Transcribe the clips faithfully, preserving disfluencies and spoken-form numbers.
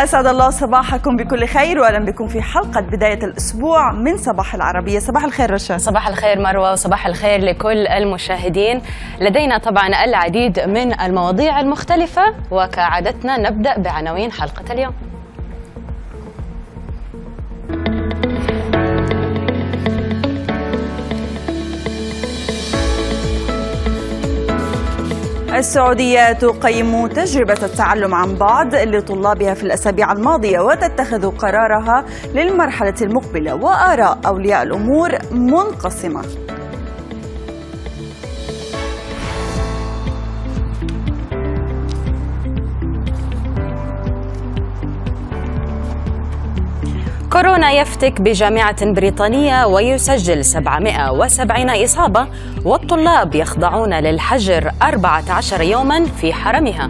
أسعد الله صباحكم بكل خير، وأهلا بكم في حلقة بداية الأسبوع من صباح العربية. صباح الخير رشا. صباح الخير مروة، وصباح الخير لكل المشاهدين. لدينا طبعا العديد من المواضيع المختلفة، وكعادتنا نبدأ بعناوين حلقة اليوم. السعودية تقيم تجربة التعلم عن بعد لطلابها في الأسابيع الماضية وتتخذ قرارها للمرحلة المقبلة، وآراء أولياء الأمور منقسمة. كورونا يفتك بجامعة بريطانية ويسجل سبعمائة وسبعين إصابة، والطلاب يخضعون للحجر أربعة عشر يوما في حرمها.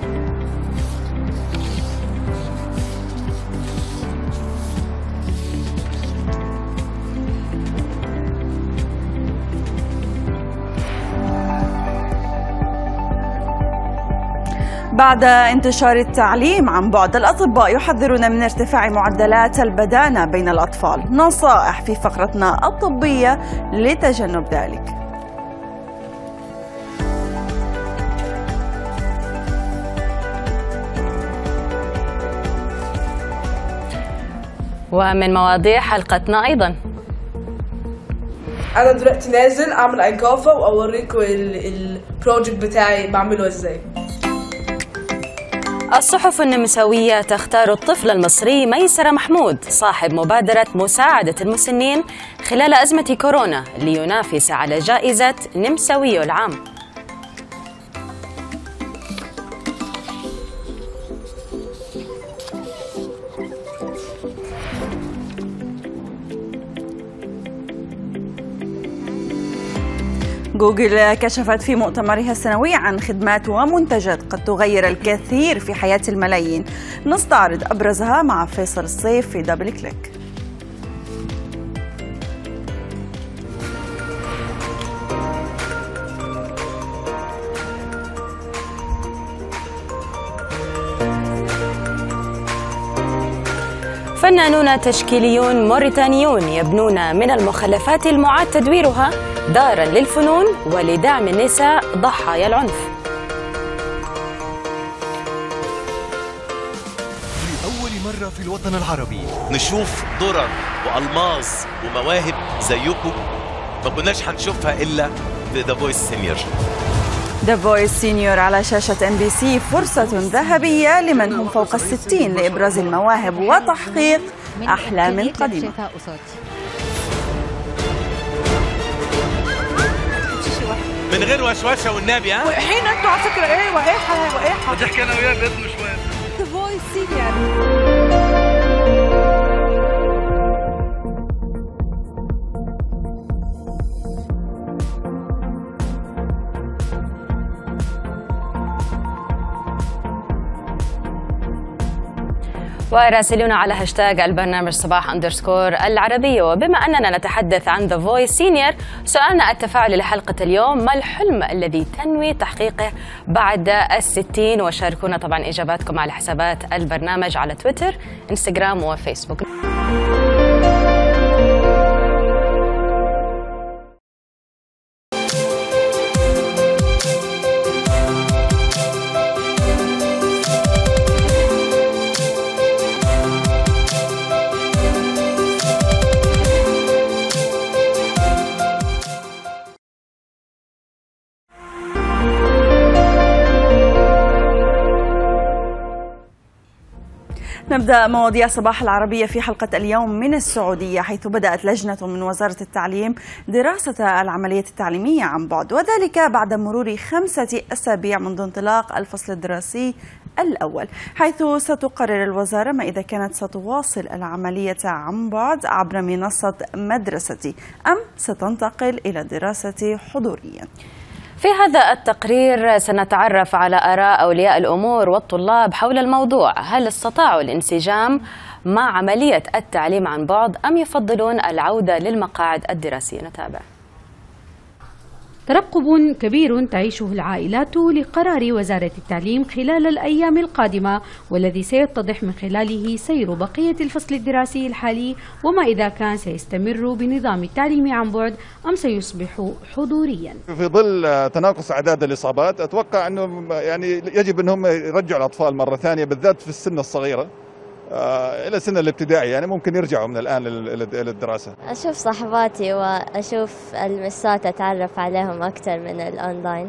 بعد انتشار التعليم عن بعد، الأطباء يحذرون من ارتفاع معدلات البدانة بين الأطفال. نصائح في فقرتنا الطبية لتجنب ذلك. ومن مواضيع حلقتنا أيضا، أنا دلوقتي نازل أعمل إيقافة وأوريكم البروجكت بتاعي بعمله إزاي. الصحف النمساوية تختار الطفل المصري ميسر محمود صاحب مبادرة مساعدة المسنين خلال أزمة كورونا لينافس على جائزة نمساوي العام. جوجل كشفت في مؤتمرها السنوي عن خدمات ومنتجات قد تغير الكثير في حياة الملايين. نستعرض أبرزها مع فيصل الصيف في دبل كليك. فنانون تشكيليون موريتانيون يبنون من المخلفات المعاد تدويرها دارا للفنون ولدعم النساء ضحايا العنف. لأول مرة في الوطن العربي نشوف درر وألماس ومواهب زيكم ما كناش حنشوفها إلا في ذا فويس سينيور. ذا فويس سينيور على شاشة ام بي سي فرصة ذهبية لمن هم فوق الستين لإبراز المواهب وتحقيق أحلام قديمة. من غير وشوشه والنبي. ها وحين انتوا على فكره ايه وقاحه وقاحه بتحكي انا وياه باسمه شويه. ذا فويس سينيور. وراسلونا على هاشتاج البرنامج صباح أندرسكور العربية. وبما أننا نتحدث عن ذا فويس سينيور، سؤالنا التفاعلي لحلقة اليوم: ما الحلم الذي تنوي تحقيقه بعد الستين؟ وشاركونا طبعا إجاباتكم على حسابات البرنامج على تويتر، إنستغرام وفيسبوك. نبدأ مواضيع صباح العربية في حلقة اليوم من السعودية، حيث بدأت لجنة من وزارة التعليم دراسة العملية التعليمية عن بعد، وذلك بعد مرور خمسة أسابيع منذ انطلاق الفصل الدراسي الأول، حيث ستقرر الوزارة ما إذا كانت ستواصل العملية عن بعد عبر منصة مدرستي أم ستنتقل إلى الدراسة حضوريا. في هذا التقرير سنتعرف على آراء أولياء الأمور والطلاب حول الموضوع. هل استطاعوا الانسجام مع عملية التعليم عن بعد أم يفضلون العودة للمقاعد الدراسية؟ نتابع. ترقب كبير تعيشه العائلات لقرار وزارة التعليم خلال الأيام القادمة، والذي سيتضح من خلاله سير بقية الفصل الدراسي الحالي، وما إذا كان سيستمر بنظام التعليم عن بعد أم سيصبح حضوريا. في ظل تناقص أعداد الإصابات أتوقع أنه يعني يجب أنهم يرجعوا الأطفال مرة ثانية، بالذات في السن الصغيرة إلى سن الابتدائي، يعني ممكن يرجعوا من الآن للدراسة. أشوف صحباتي وأشوف المسات أتعرف عليهم أكثر من الأونلاين.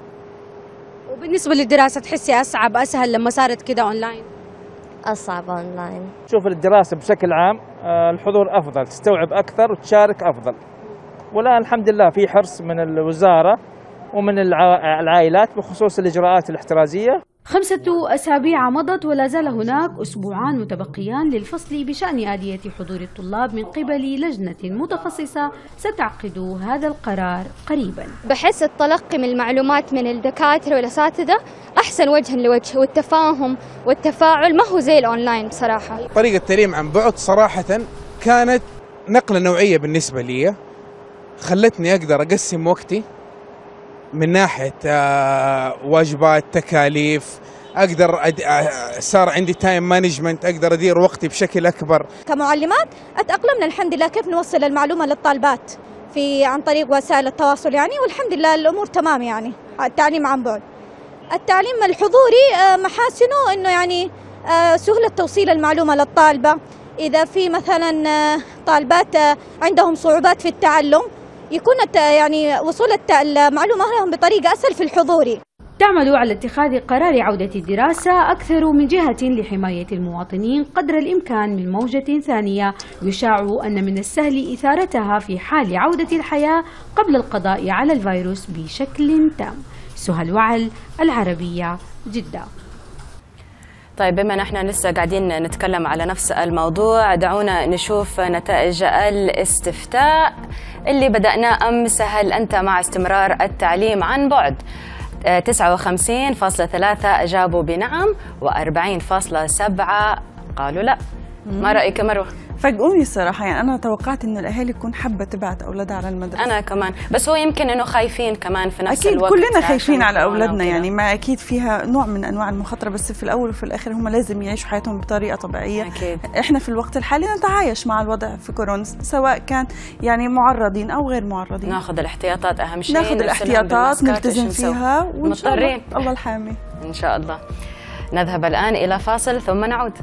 وبالنسبة للدراسة تحسي أصعب أسهل لما صارت كده أونلاين؟ أصعب أونلاين. شوف الدراسة بشكل عام الحضور أفضل، تستوعب أكثر وتشارك أفضل، والآن الحمد لله في حرص من الوزارة ومن العائلات بخصوص الإجراءات الاحترازية. خمسة أسابيع مضت ولا زال هناك أسبوعان متبقيان للفصل بشأن آلية حضور الطلاب من قبل لجنة متخصصة ستعقد هذا القرار قريبا. بحس التلقي من المعلومات من الدكاترة والأساتذة أحسن وجها لوجه، والتفاهم والتفاعل ما هو زي الأونلاين بصراحة. طريقة التعليم عن بعد صراحة كانت نقلة نوعية بالنسبة لي، خلتني أقدر أقسم وقتي من ناحية واجبات تكاليف، أقدر أد... صار عندي تايم مانجمنت، أقدر أدير وقتي بشكل أكبر. كمعلمات أتأقلمنا الحمد لله كيف نوصل المعلومة للطالبات في عن طريق وسائل التواصل يعني، والحمد لله الأمور تمام يعني. التعليم عن بعد، التعليم الحضوري محاسنه إنه يعني سهولة توصيل المعلومة للطالبة. إذا في مثلا طالبات عندهم صعوبات في التعلم يكون يعني وصول المعلومة لهم بطريقة أسهل في الحضوري. تعمل على اتخاذ قرار عودة الدراسة أكثر من جهة لحماية المواطنين قدر الإمكان من موجة ثانية يشاع أن من السهل إثارتها في حال عودة الحياة قبل القضاء على الفيروس بشكل تام. سهى وعل، العربية، جدة. طيب بما نحن لسه قاعدين نتكلم على نفس الموضوع، دعونا نشوف نتائج الاستفتاء اللي بدأناه أمس. هل أنت مع استمرار التعليم عن بعد؟ تسعة وخمسين فاصلة ثلاثة أجابوا بنعم، وأربعين فاصلة سبعة قالوا لا. ما رأيك مروة؟ فاجئوني الصراحة، يعني أنا توقعت إنه الأهالي تكون حابة تبعت أولادها على المدرسة. أنا كمان، بس هو يمكن إنه خايفين كمان في نفس أكيد الوقت. أكيد كلنا خايفين على أولادنا يعني، ما أكيد فيها نوع من أنواع المخاطرة، بس في الأول وفي الآخر هم لازم يعيشوا حياتهم بطريقة طبيعية. أكيد. إحنا في الوقت الحالي نتعايش مع الوضع في كورونا، سواء كان يعني معرضين أو غير معرضين. ناخذ الاحتياطات أهم شيء، ناخذ الاحتياطات نلتزم فيها، وإن شاء الله الله الحامي. إن شاء الله. نذهب الآن إلى فاصل ثم نعود.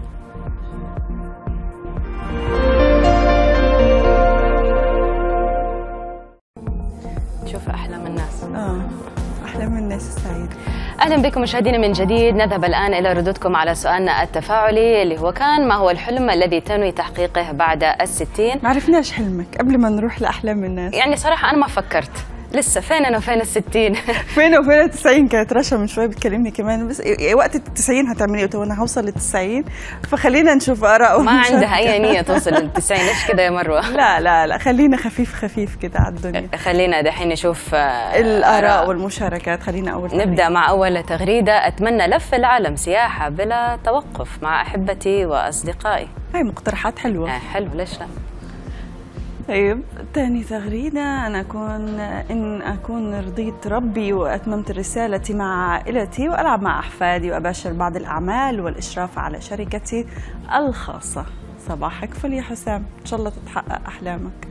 شوف أحلام الناس. آه أحلام الناس السعيدة. أهلا بكم مشاهدينا من جديد. نذهب الآن إلى ردودكم على سؤالنا التفاعلي اللي هو كان: ما هو الحلم الذي تنوي تحقيقه بعد الستين؟ ما عرفناش حلمك قبل ما نروح لأحلام الناس. يعني صراحة أنا ما فكرت لسه، فين أنا وفين الستين؟ فين وفين التسعين؟ كانت رشا من شوي بتكلمني كمان، بس وقت التسعين هتعملي ايه؟ وانا هوصل للتسعين، فخلينا نشوف آراء. ما عندها أي نية توصل للتسعين، ليش كده يا مروة؟ لا لا لا، خلينا خفيف خفيف كده على الدنيا. خلينا دحين نشوف الآراء والمشاركات. خلينا أول نبدأ تغريدة. مع أول تغريدة: أتمنى لف العالم سياحة بلا توقف مع أحبتي وأصدقائي. هاي مقترحات حلوة. آه حلو، ليش لا؟ طيب ثاني تغريدة: أنا أكون إن أكون رضيت ربي وأتممت رسالتي مع عائلتي وألعب مع أحفادي وأباشر بعض الأعمال والإشراف على شركتي الخاصة. صباحك فل يا حسام، إن شاء الله تتحقق أحلامك.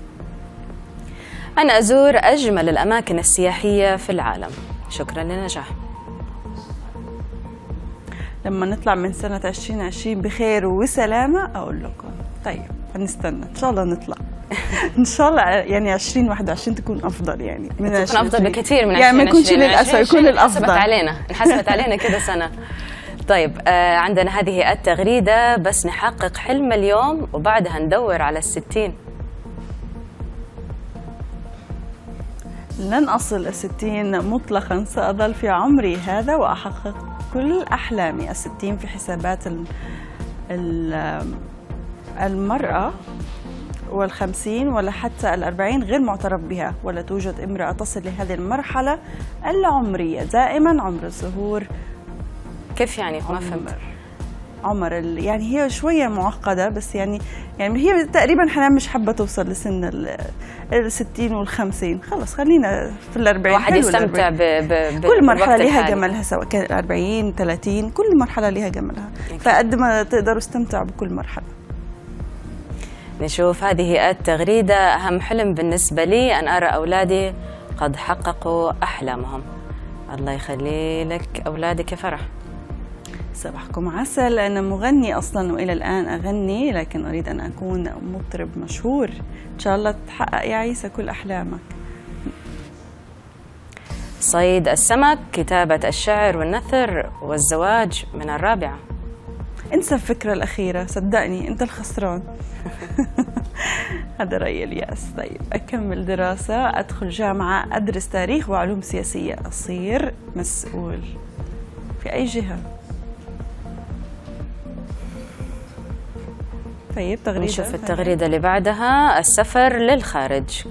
أنا أزور أجمل الأماكن السياحية في العالم. شكرا للنجاح. لما نطلع من سنة عشرين عشرين بخير وسلامة أقول لكم. طيب هنستنى إن شاء الله نطلع. إن شاء الله يعني عشرين واحد وعشرين تكون أفضل، يعني من تكون أفضل بكثير من يعني ما يكونش للأسف، يكون الأفضل. انحسبت علينا انحسبت علينا كده سنة. طيب آه عندنا هذه التغريدة: بس نحقق حلم اليوم وبعدها ندور على الستين. لن أصل الستين مطلقا، سأظل في عمري هذا وأحقق كل أحلامي. الستين في حسابات ال ال المرأة، والخمسين ولا حتى الأربعين غير معترف بها، ولا توجد امرأة تصل لهذه المرحلة العمرية. دائما عمر الزهور. كيف يعني؟ ما فهمت. عمر يعني هي شوية معقدة، بس يعني يعني هي تقريبا حنان مش حابة توصل لسن ال ستين والخمسين، خلص خلينا في الأربعين. واحد يستمتع ب كل مرحلة لها جمالها، سواء كان الأربعين ثلاثين، كل مرحلة لها جمالها، فقد ما تقدروا استمتعوا بكل مرحلة. نشوف هذه التغريدة. أهم حلم بالنسبة لي أن أرى أولادي قد حققوا أحلامهم. الله يخلي لك أولادك يا فرح. صباحكم عسل. أنا مغني أصلا وإلى الآن أغني، لكن أريد أن أكون مطرب مشهور. إن شاء الله تحقق يا عيسى كل أحلامك. صيد السمك، كتابة الشعر والنثر والزواج من الرابعة. انسى الفكرة الأخيرة، صدقني أنت الخسران. هذا رأي الياس. طيب أكمل دراسة، أدخل جامعة، أدرس تاريخ وعلوم سياسية، أصير مسؤول في أي جهة؟ طيب تغريدة. نشوف التغريدة اللي بعدها، السفر للخارج.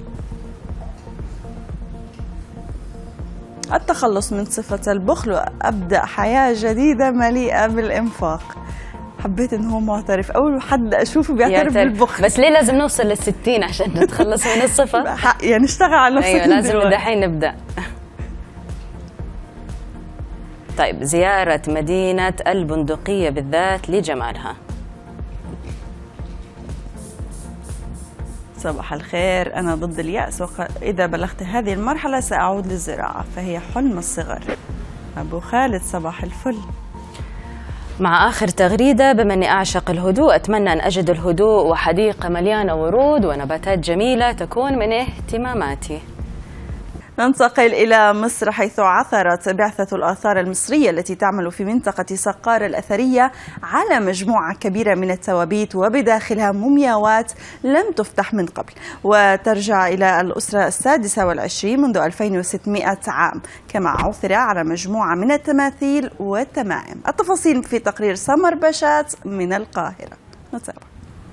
التخلص من صفة البخل وأبدأ حياة جديدة مليئة بالإنفاق. حبيت إنه هو معترف، أول حد أشوفه بيعترف بالبخل. بس ليه لازم نوصل للستين عشان نتخلص من الصفة؟ يعني اشتغل على نفسك. أيوة لازم من دحين نبدأ. طيب زيارة مدينة البندقية بالذات لجمالها. صباح الخير، أنا ضد اليأس، وإذا بلغت هذه المرحلة سأعود للزراعة، فهي حلم الصغر. أبو خالد صباح الفل. مع آخر تغريدة، بما أني أعشق الهدوء أتمنى أن أجد الهدوء وحديقة مليانة ورود ونباتات جميلة تكون من اهتماماتي. ننتقل إلى مصر، حيث عثرت بعثة الآثار المصرية التي تعمل في منطقة سقارة الأثرية على مجموعة كبيرة من التوابيت وبداخلها مومياوات لم تفتح من قبل، وترجع إلى الأسرة السادسة والعشرين منذ ألفين وستمائة عام، كما عثر على مجموعة من التماثيل والتمائم. التفاصيل في تقرير سمر بشات من القاهرة. نتابع.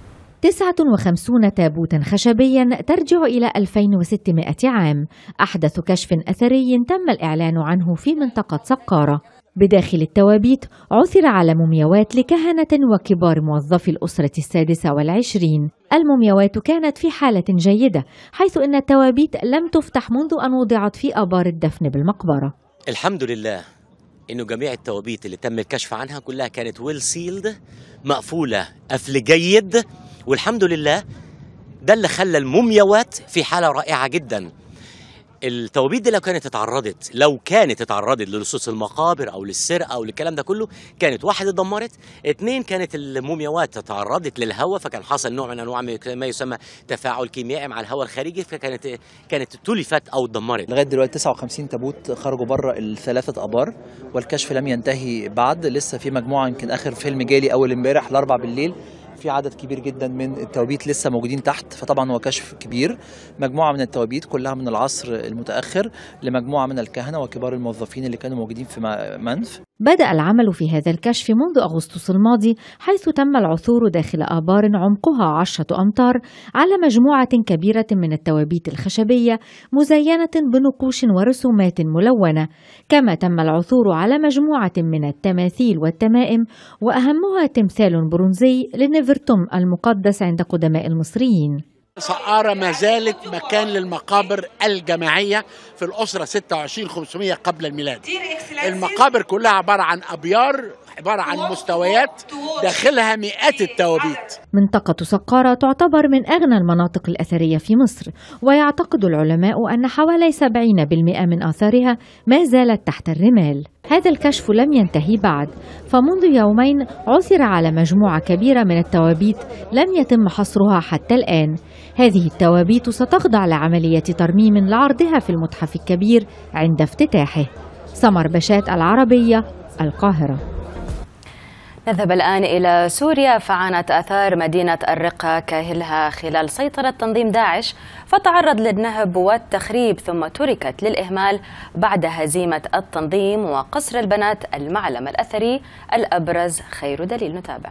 تسعة وخمسين تابوتا خشبيا ترجع إلى ألفين وستمائة عام، أحدث كشف أثري تم الإعلان عنه في منطقة سقارة. بداخل التوابيت عثر على مومياوات لكهنة وكبار موظفي الأسرة السادسة والعشرين. المومياوات كانت في حالة جيدة، حيث أن التوابيت لم تفتح منذ أن وضعت في آبار الدفن بالمقبرة. الحمد لله إنه جميع التوابيت اللي تم الكشف عنها كلها كانت ويل سيلد، مقفولة قفل جيد، والحمد لله ده اللي خلى المومياوات في حالة رائعة جدا. التوابيت دي لو كانت اتعرضت لو كانت اتعرضت للصوص المقابر او للسرقه او للكلام ده كله، كانت واحد اتدمرت، اتنين كانت المومياوات اتعرضت للهواء، فكان حصل نوع من انواع ما يسمى تفاعل كيميائي مع الهواء الخارجي، فكانت كانت تلفت او اتدمرت. لغايه دلوقتي تسعة وخمسين تابوت خرجوا بره الثلاثه ابار، والكشف لم ينتهي بعد، لسه في مجموعه. يمكن اخر فيلم جالي اول امبارح الاربع بالليل، في عدد كبير جدا من التوابيت لسه موجودين تحت، فطبعا هو كشف كبير. مجموعه من التوابيت كلها من العصر المتاخر لمجموعه من الكهنه وكبار الموظفين اللي كانوا موجودين في منف. بدأ العمل في هذا الكشف منذ أغسطس الماضي، حيث تم العثور داخل آبار عمقها عشرة أمتار على مجموعة كبيرة من التوابيت الخشبية مزينة بنقوش ورسومات ملونة، كما تم العثور على مجموعة من التماثيل والتمائم، وأهمها تمثال برونزي لنفرتم المقدس عند قدماء المصريين. سقارة ما زالت مكان للمقابر الجماعية في الأسرة ستة وعشرين خمسمائة قبل الميلاد. المقابر كلها عبارة عن أبيار، عبارة عن مستويات داخلها مئات التوابيت. منطقة سقارة تعتبر من أغنى المناطق الأثرية في مصر، ويعتقد العلماء أن حوالي سبعين بالمئة من آثارها ما زالت تحت الرمال. هذا الكشف لم ينتهي بعد، فمنذ يومين عثر على مجموعة كبيرة من التوابيت لم يتم حصرها حتى الآن. هذه التوابيت ستخضع لعملية ترميم لعرضها في المتحف الكبير عند افتتاحه. سمر بشات، العربية، القاهرة. نذهب الآن إلى سوريا، فعانت آثار مدينة الرقة كاهلها خلال سيطرة تنظيم داعش، فتعرض للنهب والتخريب ثم تركت للإهمال بعد هزيمة التنظيم وقصر البنات المعلم الأثري الأبرز. خير دليل، نتابع.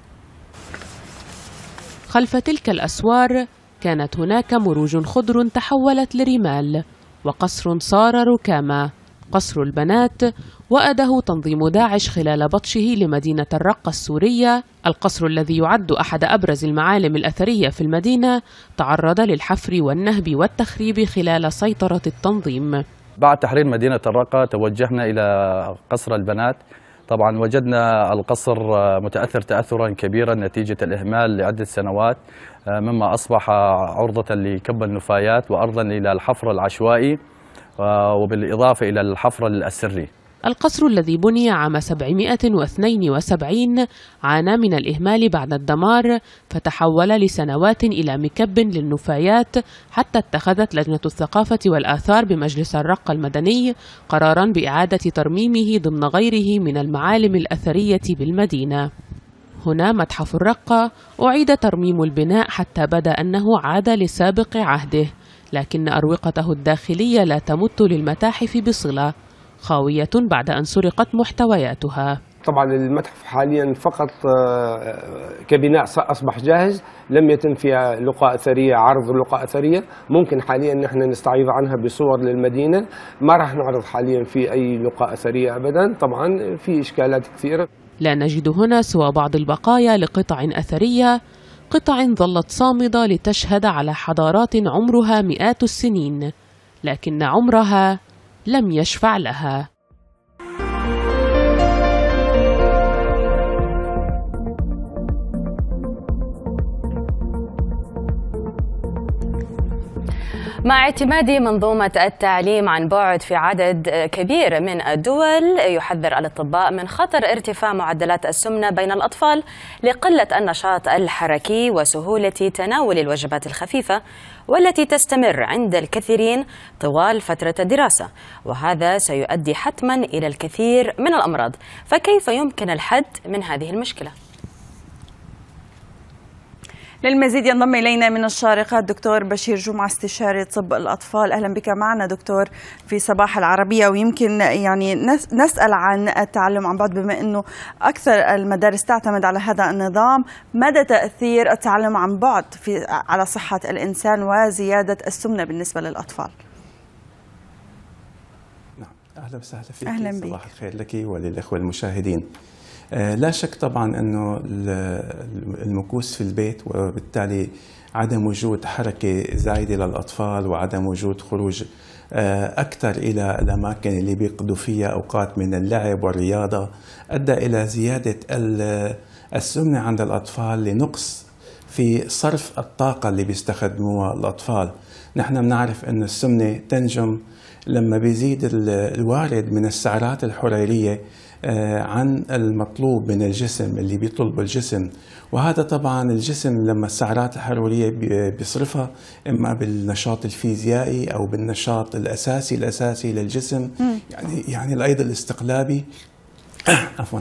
خلف تلك الأسوار كانت هناك مروج خضر تحولت لرمال، وقصر صار ركاما، قصر البنات وأده تنظيم داعش خلال بطشه لمدينة الرقة السورية. القصر الذي يعد أحد أبرز المعالم الأثرية في المدينة تعرض للحفر والنهب والتخريب خلال سيطرة التنظيم. بعد تحرير مدينة الرقة توجهنا إلى قصر البنات. طبعا وجدنا القصر متأثر تأثرا كبيرا نتيجة الإهمال لعدة سنوات، مما أصبح عرضة لكب النفايات وأرضا إلى الحفر العشوائي وبالإضافة إلى الحفر السري. القصر الذي بني عام سبعمائة واثنين وسبعين عانى من الإهمال بعد الدمار، فتحول لسنوات إلى مكب للنفايات، حتى اتخذت لجنة الثقافة والآثار بمجلس الرقة المدني قراراً بإعادة ترميمه ضمن غيره من المعالم الأثرية بالمدينة. هنا متحف الرقة أعيد ترميم البناء حتى بدا أنه عاد لسابق عهده، لكن أروقته الداخلية لا تمت للمتاحف بصلة، خاوية بعد أن سرقت محتوياتها. طبعا المتحف حاليا فقط كبناء أصبح جاهز، لم يتم فيها لقاء أثرية، عرض لقاء أثرية. ممكن حاليا نحن نستعيض عنها بصور للمدينة، ما راح نعرض حاليا في أي لقاء أثرية أبدا. طبعا في إشكالات كثيرة. لا نجد هنا سوى بعض البقايا لقطع أثرية، قطع ظلت صامدة لتشهد على حضارات عمرها مئات السنين، لكن عمرها لم يشفع لها. مع اعتماد منظومة التعليم عن بعد في عدد كبير من الدول، يحذر الأطباء من خطر ارتفاع معدلات السمنة بين الأطفال لقلة النشاط الحركي وسهولة تناول الوجبات الخفيفة، والتي تستمر عند الكثيرين طوال فترة الدراسة، وهذا سيؤدي حتما إلى الكثير من الأمراض. فكيف يمكن الحد من هذه المشكلة؟ للمزيد ينضم إلينا من الشارقة الدكتور بشير جمعة، استشاري طب الأطفال. أهلا بك معنا دكتور في صباح العربية. ويمكن يعني نسأل عن التعلم عن بعد، بما أنه أكثر المدارس تعتمد على هذا النظام، مدى تأثير التعلم عن بعد في على صحة الإنسان وزيادة السمنة بالنسبة للأطفال؟ نعم، أهلا وسهلا فيك. أهلا بك. صباح الخير لك وللإخوة المشاهدين. لا شك طبعا أنه المكوس في البيت وبالتالي عدم وجود حركة زايدة للأطفال وعدم وجود خروج أكثر إلى الأماكن اللي بيقضوا فيها أوقات من اللعب والرياضة أدى إلى زيادة السمنة عند الأطفال، لنقص في صرف الطاقة اللي بيستخدموها الأطفال. نحن بنعرف أن السمنة تنجم لما بيزيد الوارد من السعرات الحرارية عن المطلوب من الجسم اللي بيطلبه الجسم، وهذا طبعا الجسم لما السعرات الحرارية بيصرفها إما بالنشاط الفيزيائي أو بالنشاط الأساسي الأساسي للجسم، يعني يعني الأيض الاستقلابي عفوا.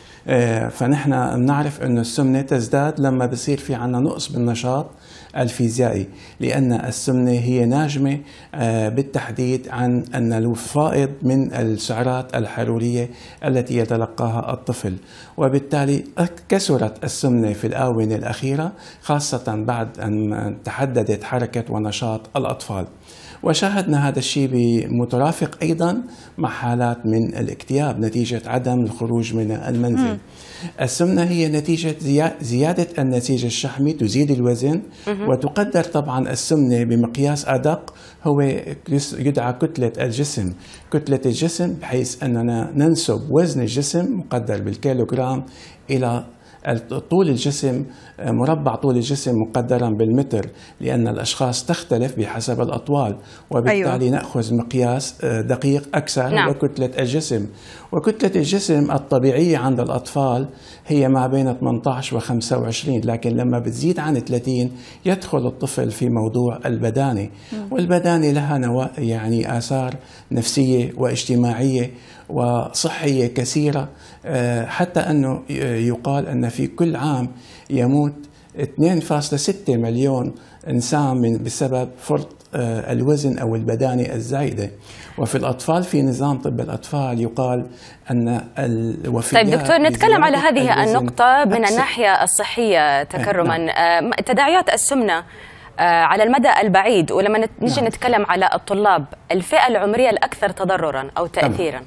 فنحن بنعرف أن السمنة تزداد لما بصير في عنا نقص بالنشاط الفيزيائي، لأن السمنة هي ناجمة بالتحديد عن أن الفائض من السعرات الحرارية التي يتلقاها الطفل، وبالتالي كسرت السمنة في الآونة الأخيرة، خاصة بعد أن تحددت حركة ونشاط الأطفال. وشاهدنا هذا الشيء مترافق أيضا مع حالات من الاكتئاب نتيجة عدم الخروج من المنزل. م. السمنة هي نتيجة زيادة النسيج الشحمي، تزيد الوزن، م. وتقدر طبعا السمنة بمقياس أدق هو يدعى كتلة الجسم. كتلة الجسم بحيث أننا ننسب وزن الجسم مقدر بالكيلوغرام إلى طول الجسم، مربع طول الجسم مقدرا بالمتر، لأن الأشخاص تختلف بحسب الأطوال، وبالتالي أيوة. نأخذ مقياس دقيق أكثر. نعم. وكتلة الجسم وكتلة الجسم الطبيعية عند الأطفال هي ما بين ثمانية عشر و خمسة وعشرين، لكن لما بتزيد عن ثلاثين يدخل الطفل في موضوع البدانة. م. والبدانة لها نوا... يعني آثار نفسية واجتماعية وصحية كثيرة، حتى أنه يقال أن في كل عام يموت اثنين فاصلة ستة مليون إنسان من بسبب فرط الوزن أو البدانة الزايدة. وفي الأطفال في نظام طب الأطفال يقال أن الوفيات. طيب دكتور، نتكلم على هذه النقطة من الناحية الصحية تكرما. نعم. تداعيات السمنة على المدى البعيد. ولما نجي نعم. نتكلم على الطلاب، الفئة العمرية الأكثر تضررا أو تأثيرا.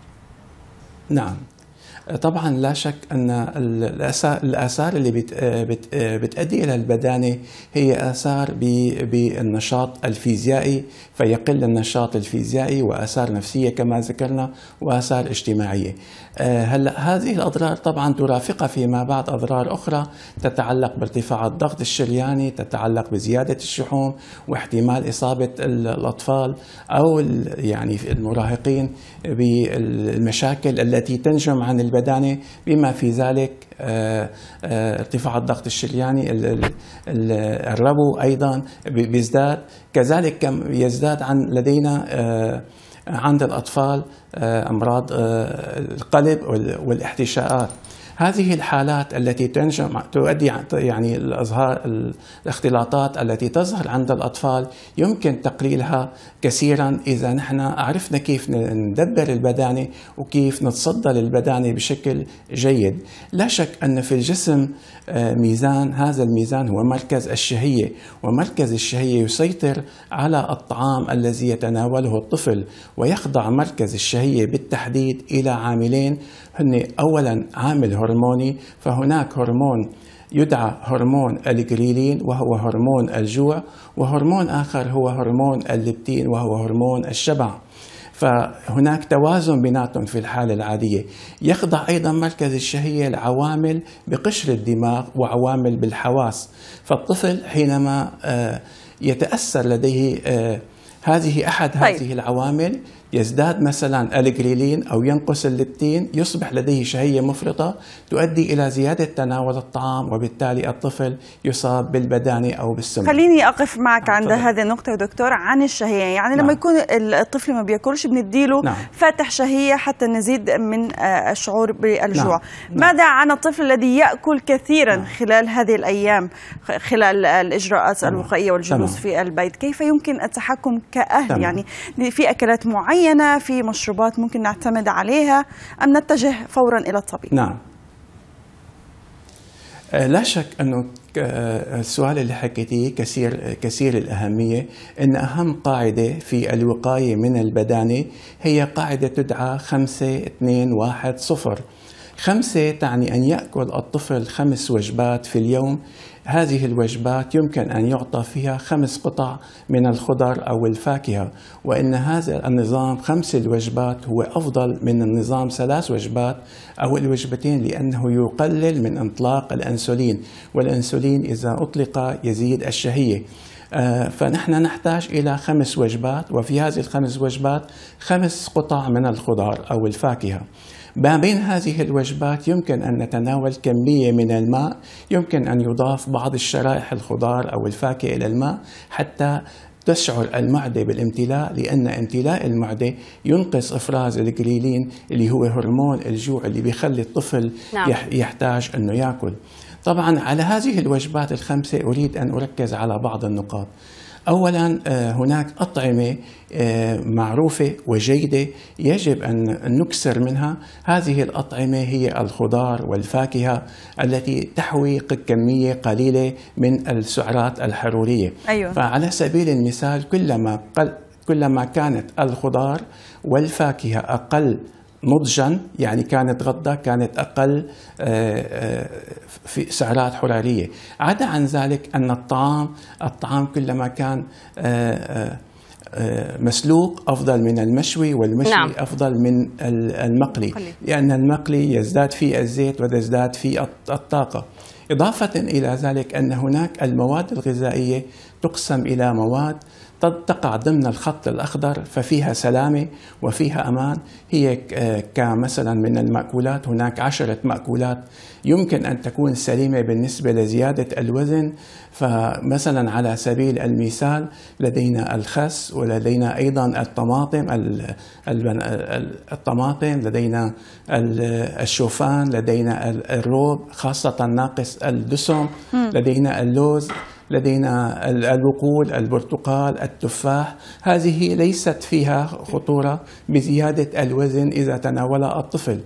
نعم طبعا لا شك أن الآثار اللي بتؤدي إلى البدانة هي آثار بالنشاط الفيزيائي، فيقل النشاط الفيزيائي، وآثار نفسية كما ذكرنا، وآثار اجتماعية. هلا هذه الأضرار طبعا ترافقها فيما بعد أضرار أخرى تتعلق بارتفاع الضغط الشرياني، تتعلق بزيادة الشحوم واحتمال إصابة الأطفال أو يعني المراهقين بالمشاكل التي تنجم عن البدانة، بما في ذلك ارتفاع الضغط الشرياني، الربو أيضا بيزداد، كذلك يزداد عن لدينا عند الأطفال أمراض القلب والاحتشاءات. هذه الحالات التي تنجم تؤدي يعني الأظهار الاختلاطات التي تظهر عند الأطفال يمكن تقليلها كثيرا إذا نحن عرفنا كيف ندبر البدانة وكيف نتصدى للبدانة بشكل جيد. لا شك أن في الجسم ميزان، هذا الميزان هو مركز الشهية، ومركز الشهية يسيطر على الطعام الذي يتناوله الطفل، ويخضع مركز الشهية بالتحديد إلى عاملين هن أولا عامل هرموني، فهناك هرمون يدعى هرمون الجريلين وهو هرمون الجوع، وهرمون آخر هو هرمون الليبتين وهو هرمون الشبع، فهناك توازن بيناتهم في الحالة العادية. يخضع أيضا مركز الشهية لعوامل بقشر الدماغ وعوامل بالحواس، فالطفل حينما يتأثر لديه هذه أحد هذه طيب. العوامل يزداد مثلا الجريلين أو ينقص الليبتين، يصبح لديه شهية مفرطة تؤدي إلى زيادة تناول الطعام، وبالتالي الطفل يصاب بالبدانة أو بالسمنة. خليني أقف معك عند طبعا. هذه النقطة يا دكتور عن الشهية، يعني لما نعم. يكون الطفل ما بيأكلش بنديله نعم. فاتح شهية حتى نزيد من الشعور بالجوع. نعم. ماذا عن الطفل الذي يأكل كثيرا نعم. خلال هذه الأيام، خلال الإجراءات نعم. الوقائية والجلوس نعم. في البيت، كيف يمكن التحكم كأهل؟ نعم. يعني في أكلات معينة، في مشروبات ممكن نعتمد عليها، أم نتجه فورا إلى الطبيب؟ نعم لا شك أنه السؤال اللي حكيتيه كثير كثير الأهمية، أن أهم قاعدة في الوقاية من البدانة هي قاعدة تدعى خمسة اثنين واحد صفر. خمسة تعني أن يأكل الطفل خمس وجبات في اليوم. هذه الوجبات يمكن أن يعطى فيها خمس قطع من الخضر أو الفاكهة، وإن هذا النظام خمس الوجبات هو أفضل من النظام ثلاث وجبات أو الوجبتين، لأنه يقلل من إطلاق الأنسولين، والأنسولين إذا أطلق يزيد الشهية. فنحن نحتاج إلى خمس وجبات، وفي هذه الخمس وجبات خمس قطع من الخضار أو الفاكهة. ما بين هذه الوجبات يمكن أن نتناول كمية من الماء، يمكن أن يضاف بعض الشرائح الخضار أو الفاكهة إلى الماء حتى تشعر المعدة بالامتلاء، لأن امتلاء المعدة ينقص إفراز الجريلين اللي هو هرمون الجوع اللي بيخلي الطفل نعم. يحتاج أنه يأكل. طبعا على هذه الوجبات الخمسة أريد أن أركز على بعض النقاط. أولا هناك أطعمة معروفة وجيدة يجب أن نكثر منها. هذه الأطعمة هي الخضار والفاكهة التي تحوي كمية قليلة من السعرات الحرورية. أيوة. فعلى سبيل المثال كلما, قل كلما كانت الخضار والفاكهة أقل نضجا، يعني كانت غضة، كانت أقل في سعرات حرارية. عدا عن ذلك أن الطعام الطعام كلما كان مسلوق أفضل من المشوي، والمشوي نعم. أفضل من المقلي، قليل. لأن المقلي يزداد فيه الزيت ويزداد فيه الطاقة. إضافة إلى ذلك أن هناك المواد الغذائية تقسم إلى مواد تقع ضمن الخط الأخضر، ففيها سلامة وفيها أمان. هي كمثلا من المأكولات هناك عشرة مأكولات يمكن أن تكون سليمة بالنسبة لزيادة الوزن. فمثلا على سبيل المثال لدينا الخس، ولدينا أيضا الطماطم الطماطم لدينا الشوفان، لدينا الروب خاصة ناقص الدسم، لدينا اللوز، لدينا البقول، البرتقال، التفاح. هذه ليست فيها خطورة بزيادة الوزن إذا تناولها الطفل.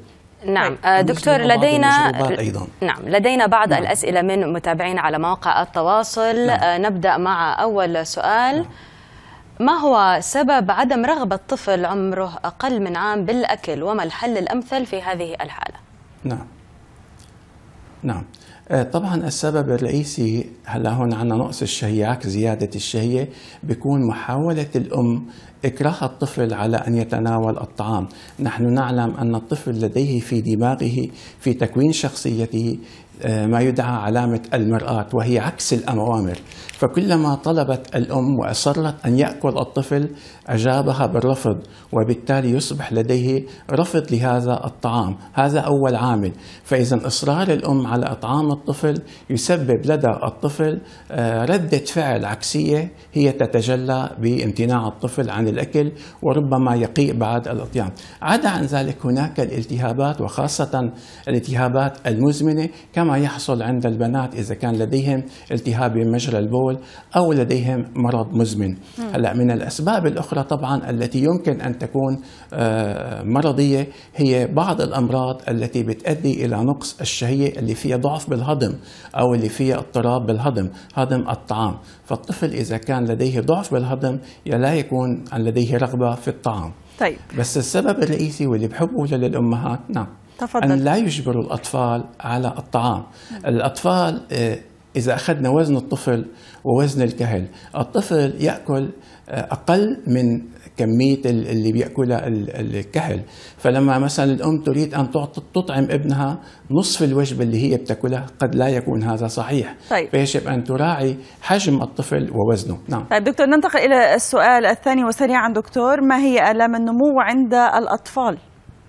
نعم دكتور، لدينا أيضا. نعم لدينا بعض نعم. الأسئلة من متابعين على مواقع التواصل. نعم. نبدأ مع أول سؤال. نعم. ما هو سبب عدم رغبة طفل عمره أقل من عام بالأكل، وما الحل الأمثل في هذه الحالة؟ نعم نعم طبعا السبب الرئيسي هلا هون عندنا نقص الشهية، زيادة الشهية، بيكون محاولة الأم إكراه الطفل على أن يتناول الطعام. نحن نعلم أن الطفل لديه في دماغه في تكوين شخصيته ما يدعى علامة المرآة، وهي عكس الأوامر. فكلما طلبت الأم وأصرت أن يأكل الطفل أجابها بالرفض، وبالتالي يصبح لديه رفض لهذا الطعام. هذا أول عامل. فإذا إصرار الأم على إطعام الطفل يسبب لدى الطفل ردة فعل عكسية هي تتجلى بامتناع الطفل عن الأكل، وربما يقيء بعد الإطعام. عدا عن ذلك هناك الالتهابات، وخاصة الالتهابات المزمنة كما يحصل عند البنات إذا كان لديهم التهاب بمجرى البول أو لديهم مرض مزمن. هلا من الأسباب الأخرى طبعا التي يمكن أن تكون مرضية هي بعض الأمراض التي بتؤدي إلى نقص الشهية، اللي فيها ضعف بالهضم أو اللي فيها اضطراب بالهضم، هضم الطعام. فالطفل إذا كان لديه ضعف بالهضم لا يكون لديه رغبة في الطعام. طيب. بس السبب الرئيسي واللي بحبه للأمهات نعم تفضل. أن لا يجبروا الأطفال على الطعام. الأطفال إذا أخذنا وزن الطفل ووزن الكهل، الطفل يأكل أقل من كمية اللي بيأكلها الكهل. فلما مثلا الأم تريد أن تطعم ابنها نصف الوجبة اللي هي بتأكلها قد لا يكون هذا صحيح. طيب. فيجب أن تراعي حجم الطفل ووزنه. نعم. طيب دكتور، ننتقل إلى السؤال الثاني وسريعا دكتور، ما هي آلام النمو عند الأطفال؟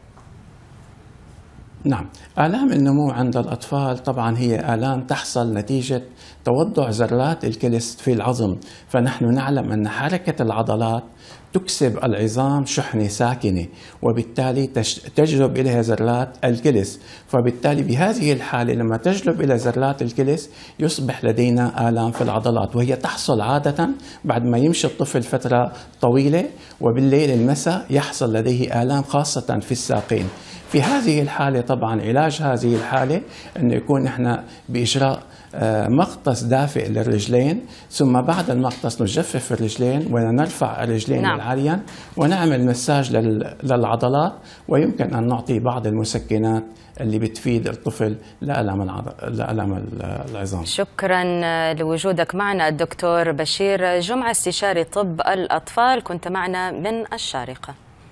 نعم، آلام النمو عند الأطفال طبعا هي آلام تحصل نتيجة توضع ذرات الكلس في العظم. فنحن نعلم أن حركة العضلات تكسب العظام شحنة ساكنة، وبالتالي تجلب إليها ذرات الكلس. فبالتالي بهذه الحالة لما تجلب إلى ذرات الكلس يصبح لدينا آلام في العضلات، وهي تحصل عادة بعد ما يمشي الطفل فترة طويلة، وبالليل المساء يحصل لديه آلام خاصة في الساقين. في هذه الحالة طبعا علاج هذه الحالة أن يكون نحن بإجراء مغطس دافئ للرجلين، ثم بعد المغطس نجفف الرجلين ونرفع الرجلين نعم. العالية ونعمل مساج للعضلات، ويمكن أن نعطي بعض المسكنات اللي بتفيد الطفل لألم العض... لألم العظام. شكرا لوجودك معنا الدكتور بشير جمعة، استشاري طب الأطفال، كنت معنا من الشارقة.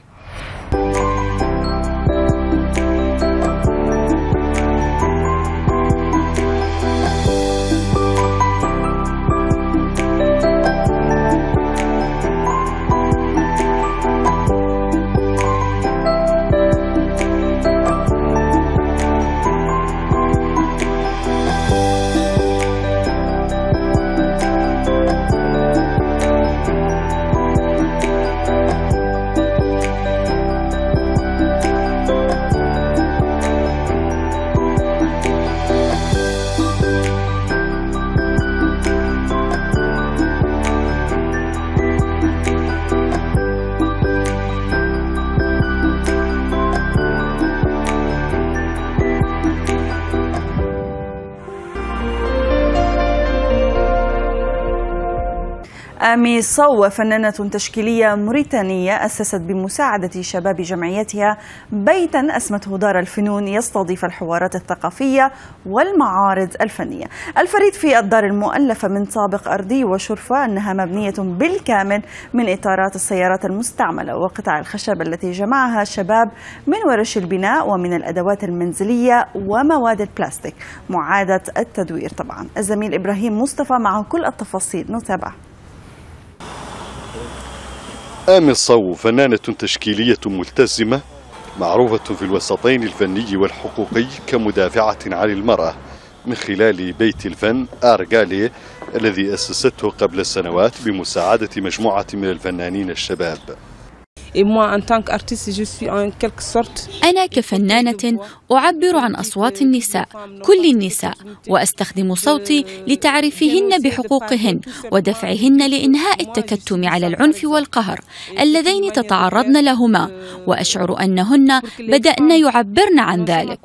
آمي صو فنانة تشكيلية موريتانية أسست بمساعدة شباب جمعيتها بيتا أسمته دار الفنون يستضيف الحوارات الثقافية والمعارض الفنية. الفريد في الدار المؤلفة من طابق أرضي وشرفة أنها مبنية بالكامل من إطارات السيارات المستعملة وقطع الخشب التي جمعها شباب من ورش البناء ومن الأدوات المنزلية ومواد البلاستيك معادة التدوير. طبعا الزميل إبراهيم مصطفى معه كل التفاصيل، نتابع. آمي الصو فنانة تشكيلية ملتزمة معروفة في الوسطين الفني والحقوقي كمدافعة عن المرأة من خلال بيت الفن آرغالي الذي أسسته قبل سنوات بمساعدة مجموعة من الفنانين الشباب. أنا كفنانة أعبر عن أصوات النساء، كل النساء، وأستخدم صوتي لتعريفهن بحقوقهن ودفعهن لإنهاء التكتم على العنف والقهر اللذين تتعرضن لهما، وأشعر أنهن بدأن يعبرن عن ذلك.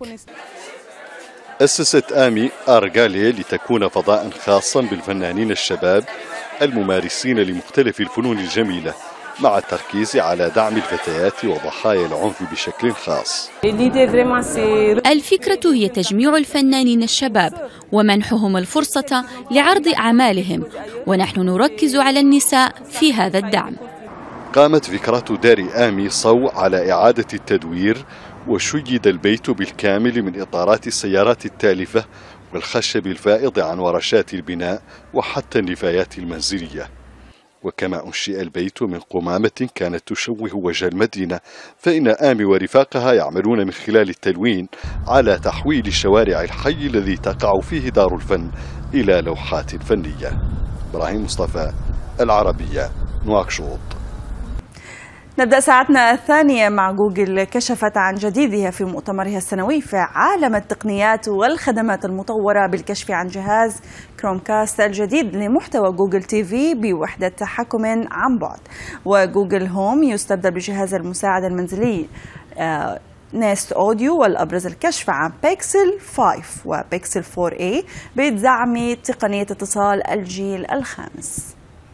أسست آمي أرغالي لتكون فضاء خاصا بالفنانين الشباب الممارسين لمختلف الفنون الجميلة، مع التركيز على دعم الفتيات وضحايا العنف بشكل خاص. الفكرة هي تجميع الفنانين الشباب ومنحهم الفرصة لعرض أعمالهم، ونحن نركز على النساء في هذا الدعم. قامت فكرة دار آمي صو على إعادة التدوير، وشيد البيت بالكامل من إطارات السيارات التالفة والخشب الفائض عن ورشات البناء وحتى النفايات المنزلية. وكما أنشئ البيت من قمامة كانت تشوه وجه المدينة، فإن آمي ورفاقها يعملون من خلال التلوين على تحويل شوارع الحي الذي تقع فيه دار الفن إلى لوحات فنية. إبراهيم مصطفى، العربية، نواكشوط. نبدأ ساعتنا الثانية مع جوجل. كشفت عن جديدها في مؤتمرها السنوي في عالم التقنيات والخدمات المطورة بالكشف عن جهاز كرومكاست الجديد لمحتوى جوجل تي في بوحدة تحكم عن بعد. وجوجل هوم يستبدل بجهاز المساعد المنزلي نيست أوديو، والأبرز الكشف عن بيكسل خمسة وبيكسل فور إيه بدعم تقنية اتصال الجيل الخامس.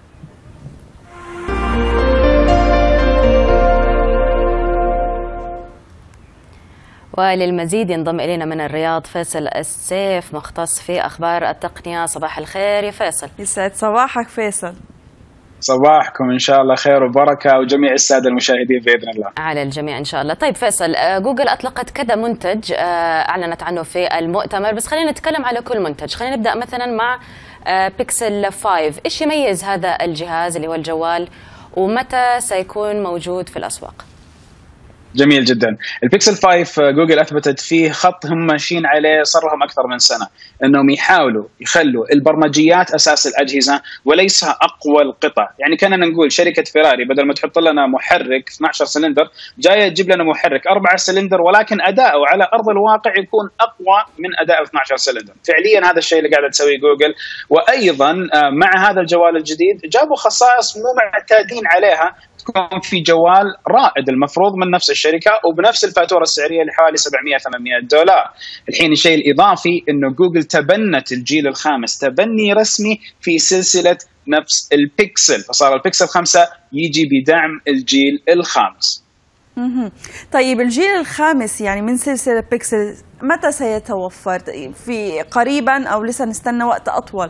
وللمزيد ينضم إلينا من الرياض فيصل السيف، مختص في أخبار التقنية. صباح الخير يا فيصل. يسعد صباحك فيصل. صباحكم إن شاء الله خير وبركة، وجميع السادة المشاهدين بإذن الله. على الجميع إن شاء الله. طيب فيصل، جوجل أطلقت كذا منتج أعلنت عنه في المؤتمر، بس خلينا نتكلم على كل منتج. خلينا نبدأ مثلا مع بيكسل خمسة. إيش يميز هذا الجهاز اللي هو الجوال، ومتى سيكون موجود في الأسواق؟ جميل جدا. البيكسل خمسة جوجل اثبتت فيه خط هم ماشيين عليه صار لهم اكثر من سنه، انهم يحاولوا يخلوا البرمجيات اساس الاجهزه وليس اقوى القطع. يعني كنا نقول شركه فيراري بدل ما تحط لنا محرك اثني عشر سلندر، جايه تجيب لنا محرك أربعة سلندر ولكن اداؤه على ارض الواقع يكون اقوى من اداء اثني عشر سلندر. فعليا هذا الشيء اللي قاعده تسويه جوجل. وايضا مع هذا الجوال الجديد جابوا خصائص مو معتادين عليها، تكون في جوال رائد المفروض من نفس الشركه وبنفس الفاتوره السعريه لحوالي سبعمئة ثمانمئة دولار. الحين الشيء الاضافي انه جوجل تبنت الجيل الخامس تبني رسمي في سلسله نفس البيكسل، فصار البيكسل خمسة يجي بدعم الجيل الخامس. طيب الجيل الخامس يعني من سلسله بيكسل متى سيتوفر؟ في قريبا او لسه نستنى وقت اطول؟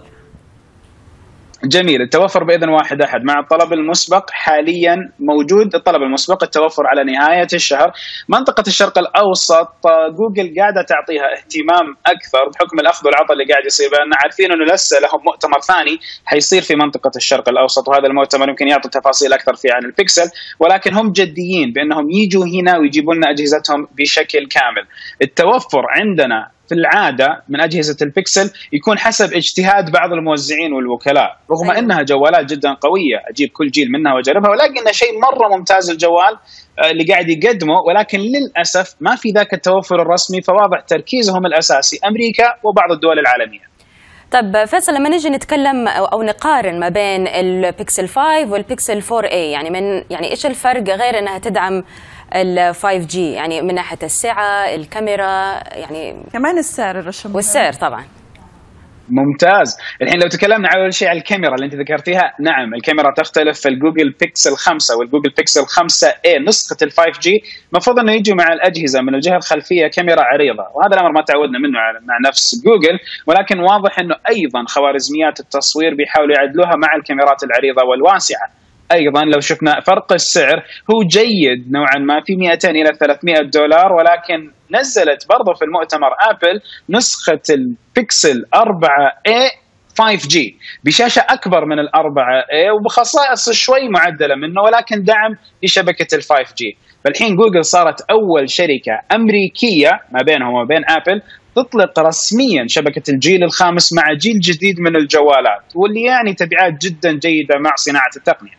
جميل. التوفر بإذن واحد أحد مع الطلب المسبق. حاليا موجود الطلب المسبق، التوفر على نهاية الشهر. منطقة الشرق الأوسط جوجل قاعدة تعطيها اهتمام أكثر بحكم الأخذ والعطاء اللي قاعد يصير، لأن عارفين أنه لسه لهم مؤتمر ثاني حيصير في منطقة الشرق الأوسط، وهذا المؤتمر يمكن يعطي تفاصيل أكثر فيه عن البيكسل، ولكن هم جديين بأنهم يجوا هنا ويجيبوا لنا أجهزتهم بشكل كامل. التوفر عندنا في العادة من أجهزة البيكسل يكون حسب اجتهاد بعض الموزعين والوكلاء، رغم أيوة. أنها جوالات جدا قوية، أجيب كل جيل منها وأجربها، ولكن شيء مرة ممتاز الجوال اللي قاعد يقدمه، ولكن للأسف ما في ذاك التوفر الرسمي، فواضح تركيزهم الأساسي أمريكا وبعض الدول العالمية. طب فيصل، لما نيجي نتكلم أو نقارن ما بين البيكسل خمسة والبيكسل فور إيه، يعني من يعني إيش الفرق غير أنها تدعم ال فايف جي، يعني من ناحية السعة، الكاميرا، يعني كمان السعر الرشم والسعر طبعا. ممتاز. الحين لو تكلمنا على أول شيء على الكاميرا اللي أنت ذكرتيها، نعم الكاميرا تختلف في الجوجل بيكسل خمسة والجوجل بيكسل خمسة إيه نسخة ال فايف جي، المفروض أنه يجي مع الأجهزة من الجهة الخلفية كاميرا عريضة، وهذا الأمر ما تعودنا منه مع نفس جوجل، ولكن واضح أنه أيضا خوارزميات التصوير بيحاولوا يعدلوها مع الكاميرات العريضة والواسعة. أيضا لو شفنا فرق السعر هو جيد نوعا ما في مئتين إلى ثلاثمئة دولار، ولكن نزلت برضه في المؤتمر آبل نسخة البيكسل أربعة إيه فايف جي بشاشة أكبر من الأربعة إيه وبخصائص شوي معدلة منه، ولكن دعم لشبكة ال فايف جي. فالحين جوجل صارت أول شركة أمريكية ما بينهم وما بين آبل تطلق رسميا شبكة الجيل الخامس مع جيل جديد من الجوالات، واللي يعني تبعات جدا جيدة مع صناعة التقنية.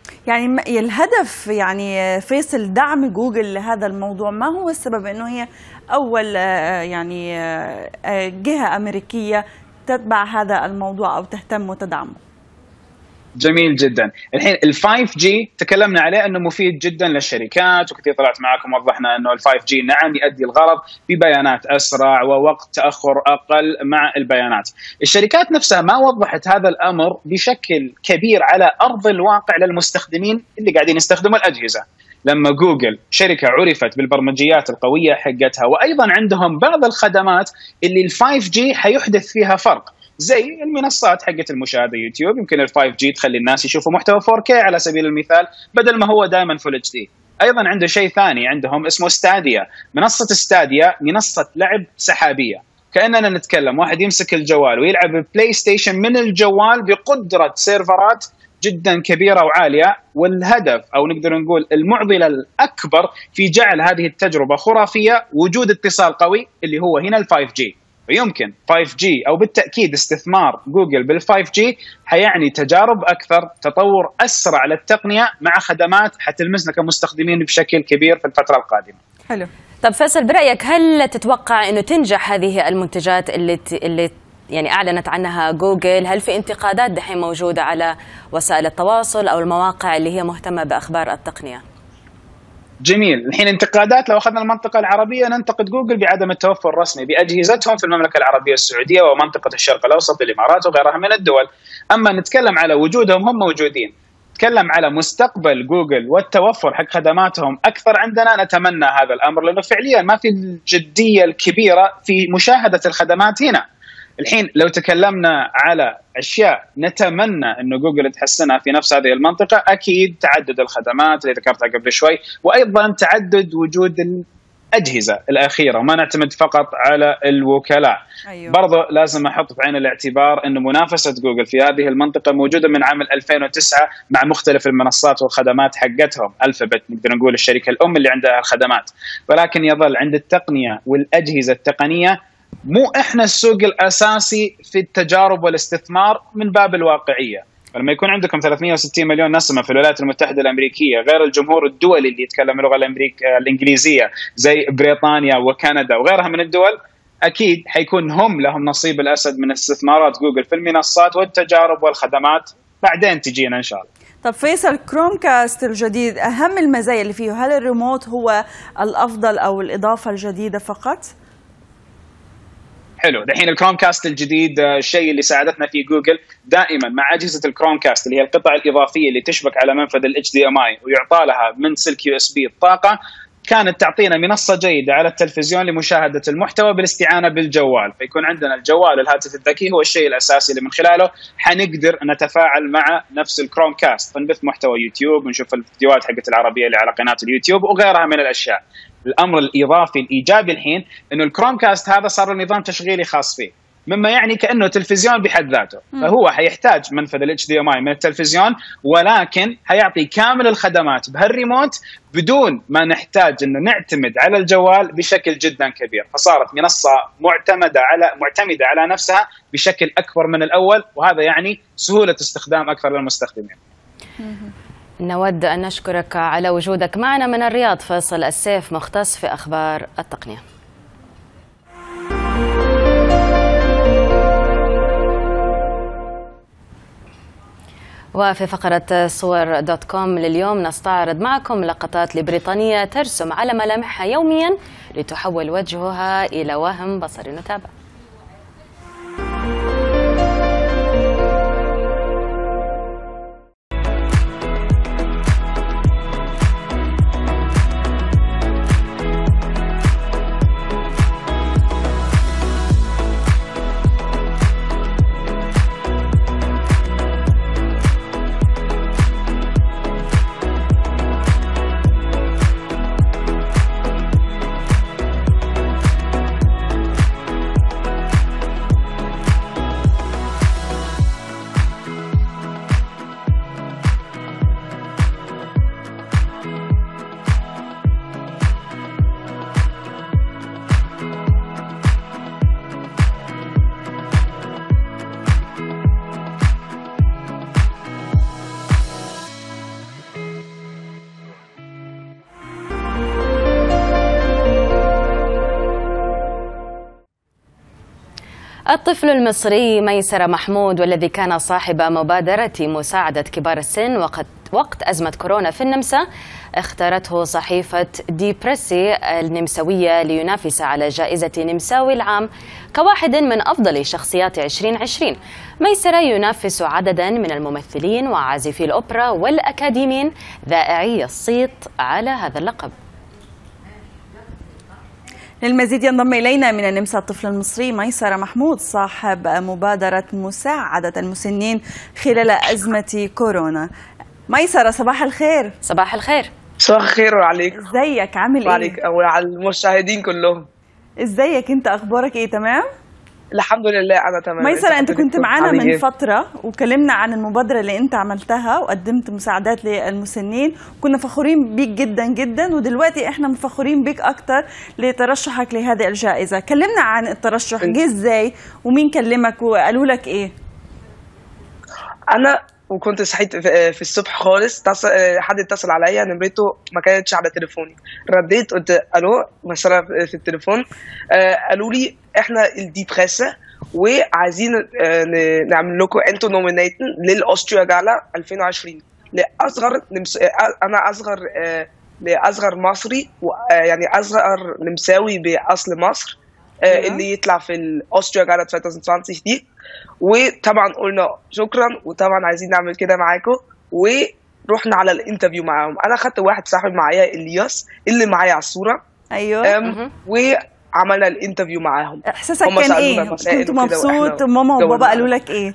يعني الهدف يعني فيصل دعم جوجل لهذا الموضوع، ما هو السبب انه هي اول يعني جهة امريكية تتبع هذا الموضوع او تهتم وتدعمه؟ جميل جدا. الحين ال فايف جي تكلمنا عليه انه مفيد جدا للشركات، وكثير طلعت معكم وضحنا انه ال فايف جي نعم يؤدي الغرض ببيانات اسرع ووقت تاخر اقل مع البيانات. الشركات نفسها ما وضحت هذا الامر بشكل كبير على ارض الواقع للمستخدمين اللي قاعدين يستخدموا الاجهزه. لما جوجل شركه عرفت بالبرمجيات القويه حقتها، وايضا عندهم بعض الخدمات اللي ال فايف جي حيحدث فيها فرق، زي المنصات حقت المشاهده يوتيوب. يمكن ال فايف جي تخلي الناس يشوفوا محتوى فور كي على سبيل المثال بدل ما هو دائما فول اتش دي. ايضا عنده شيء ثاني عندهم اسمه ستاديا. منصه ستاديا منصه لعب سحابيه، كاننا نتكلم واحد يمسك الجوال ويلعب بلاي ستيشن من الجوال بقدره سيرفرات جدا كبيره وعاليه. والهدف او نقدر نقول المعضله الاكبر في جعل هذه التجربه خرافيه وجود اتصال قوي اللي هو هنا ال فايف جي. ويمكن فايف جي او بالتاكيد استثمار جوجل بال فايف جي حيعني تجارب اكثر، تطور اسرع للتقنيه مع خدمات حتلمسنا كمستخدمين بشكل كبير في الفتره القادمه. حلو. طب فيصل، برايك هل تتوقع انه تنجح هذه المنتجات اللي اللي يعني اعلنت عنها جوجل؟ هل في انتقادات دحين موجوده على وسائل التواصل او المواقع اللي هي مهتمه باخبار التقنيه؟ جميل. الحين انتقادات، لو اخذنا المنطقه العربيه ننتقد جوجل بعدم التوفر الرسمي باجهزتهم في المملكه العربيه السعوديه ومنطقه الشرق الاوسط الامارات وغيرها من الدول. اما نتكلم على وجودهم، هم موجودين. نتكلم على مستقبل جوجل والتوفر حق خدماتهم اكثر عندنا، نتمنى هذا الامر لانه فعليا ما في الجديه الكبيره في مشاهده الخدمات هنا. الحين لو تكلمنا على أشياء نتمنى أنه جوجل تحسنها في نفس هذه المنطقة، أكيد تعدد الخدمات اللي ذكرتها قبل شوي، وأيضا تعدد وجود الأجهزة الأخيرة وما نعتمد فقط على الوكلاء. أيوة. برضو لازم أحط في عين الاعتبار أنه منافسة جوجل في هذه المنطقة موجودة من عام ألفين وتسعة مع مختلف المنصات والخدمات حقتهم. ألفابت نقدر نقول الشركة الأم اللي عندها الخدمات، ولكن يظل عند التقنية والأجهزة التقنية مو احنا السوق الاساسي في التجارب والاستثمار من باب الواقعيه. فلما يكون عندكم ثلاثمئة وستين مليون نسمه في الولايات المتحده الامريكيه، غير الجمهور الدولي اللي يتكلم اللغه الامريكيه الانجليزيه زي بريطانيا وكندا وغيرها من الدول، اكيد حيكون هم لهم نصيب الاسد من استثمارات جوجل في المنصات والتجارب والخدمات بعدين تجينا ان شاء الله. طب فيصل، كروم كاست الجديد اهم المزايا اللي فيه، هل الريموت هو الافضل او الاضافه الجديده فقط؟ حلو. دحين الكروم كاست الجديد الشيء اللي ساعدتنا فيه جوجل دائما مع اجهزه الكروم كاست اللي هي القطع الاضافيه اللي تشبك على منفذ الاتش دي ام اي ويعطى لها من سلك يو اس بي الطاقه، كانت تعطينا منصه جيده على التلفزيون لمشاهده المحتوى بالاستعانه بالجوال. فيكون عندنا الجوال الهاتف الذكي هو الشيء الاساسي اللي من خلاله حنقدر نتفاعل مع نفس الكروم كاست، فنبث محتوى يوتيوب ونشوف الفيديوهات حقت العربيه اللي على قناه اليوتيوب وغيرها من الاشياء. الامر الاضافي الايجابي الحين انه الكروم كاست هذا صار له نظام تشغيلي خاص فيه، مما يعني كانه تلفزيون بحد ذاته. فهو حيحتاج منفذ الاتش دي ام اي من التلفزيون، ولكن حيعطي كامل الخدمات بهالريموت بدون ما نحتاج انه نعتمد على الجوال بشكل جدا كبير. فصارت منصه معتمده على معتمده على نفسها بشكل اكبر من الاول، وهذا يعني سهوله استخدام اكثر للمستخدمين. نود أن نشكرك على وجودك معنا من الرياض فيصل السيف، مختص في أخبار التقنية. وفي فقرة صور دوت كوم لليوم نستعرض معكم لقطات لبريطانية ترسم على ملامحها يوميا لتحول وجهها إلى وهم بصري. نتابع. الطفل المصري ميسرة محمود والذي كان صاحب مبادرة مساعدة كبار السن وقت وقت أزمة كورونا في النمسا اختارته صحيفة دي بريسي النمساوية لينافس على جائزة نمساوي العام كواحد من أفضل شخصيات عشرين عشرين. ميسرة ينافس عددا من الممثلين وعازفي الأوبرا والأكاديميين ذائعي الصيت على هذا اللقب. للمزيد ينضم إلينا من النمسا الطفل المصري ميسرة محمود صاحب مبادرة مساعدة المسنين خلال أزمة كورونا. ميسرة صباح الخير. صباح الخير. صباح الخير وعليك. ازيك عامل ايه؟ وعليك وعلى المشاهدين كلهم. ازيك انت اخبارك ايه؟ تمام؟ الحمد لله انا تمام. ميسرة انت كنت معانا من إيه؟ فترة وكلمنا عن المبادرة اللي انت عملتها وقدمت مساعدات للمسنين، كنا فخورين بيك جدا جدا، ودلوقتي احنا مفخورين بيك اكتر لترشحك لهذه الجائزة. كلمنا عن الترشح، جه ازاي ومين كلمك وقالوا لك ايه؟ انا وكنت صحيت في الصبح خالص، حد اتصل عليا نمرته ما كانتش على تليفوني، رديت قلت الو مثلا في التليفون، قالوا لي احنا الدي بريسة وعايزين نعمل لكم انتوا نومينيتن للاوستريا جالا ألفين وعشرين لاصغر نمس... انا اصغر لاصغر مصري يعني اصغر نمساوي باصل مصر اللي يطلع في الاوستريا جالا ألفين وعشرين دي. وطبعا قلنا شكرا وطبعا عايزين نعمل كده معاكم، ورحنا على الانترفيو معاهم. انا خدت واحد صاحبي معايا الياس اللي معايا على الصوره. ايوه. وعملنا الانترفيو معاهم. احساسك كان ايه؟ كنت مبسوط؟ ماما وبابا قالوا لك ايه؟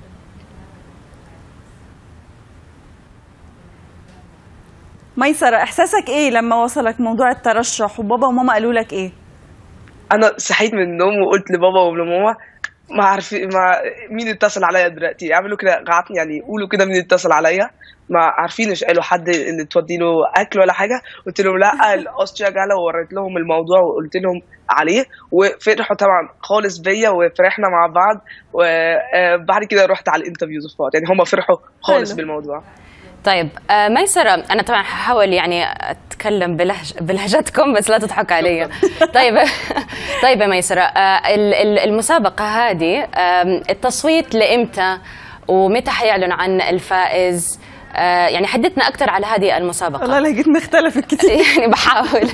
ميسرة احساسك ايه لما وصلك موضوع الترشح وبابا وماما قالوا لك ايه؟ انا صحيت من النوم وقلت لبابا ولماما ما عارف ما مين اتصل عليا دلوقتي، يعملوا كده قعدتني يعني يقولوا كده مين اتصل عليا، ما عارفينش قالوا حد اللي تودي له اكل ولا حاجه. قلت لهم لا الاوستريا جالا، ووريت لهم الموضوع وقلت لهم عليه، وفرحوا طبعا خالص بيا وفرحنا مع بعض. وبعد كده رحت على الانترفيو صفات، يعني هم فرحوا خالص حلو. بالموضوع. طيب ميسرة، أنا طبعا هحاول يعني أتكلم بلهج بلهجتكم بس لا تضحك علي. طيب طيب يا ميسرة، المسابقة هذه التصويت لإمتى ومتى حيعلن عن الفائز؟ يعني حدثنا أكثر على هذه المسابقة. والله لقيتنا اختلفت كتير. يعني بحاول.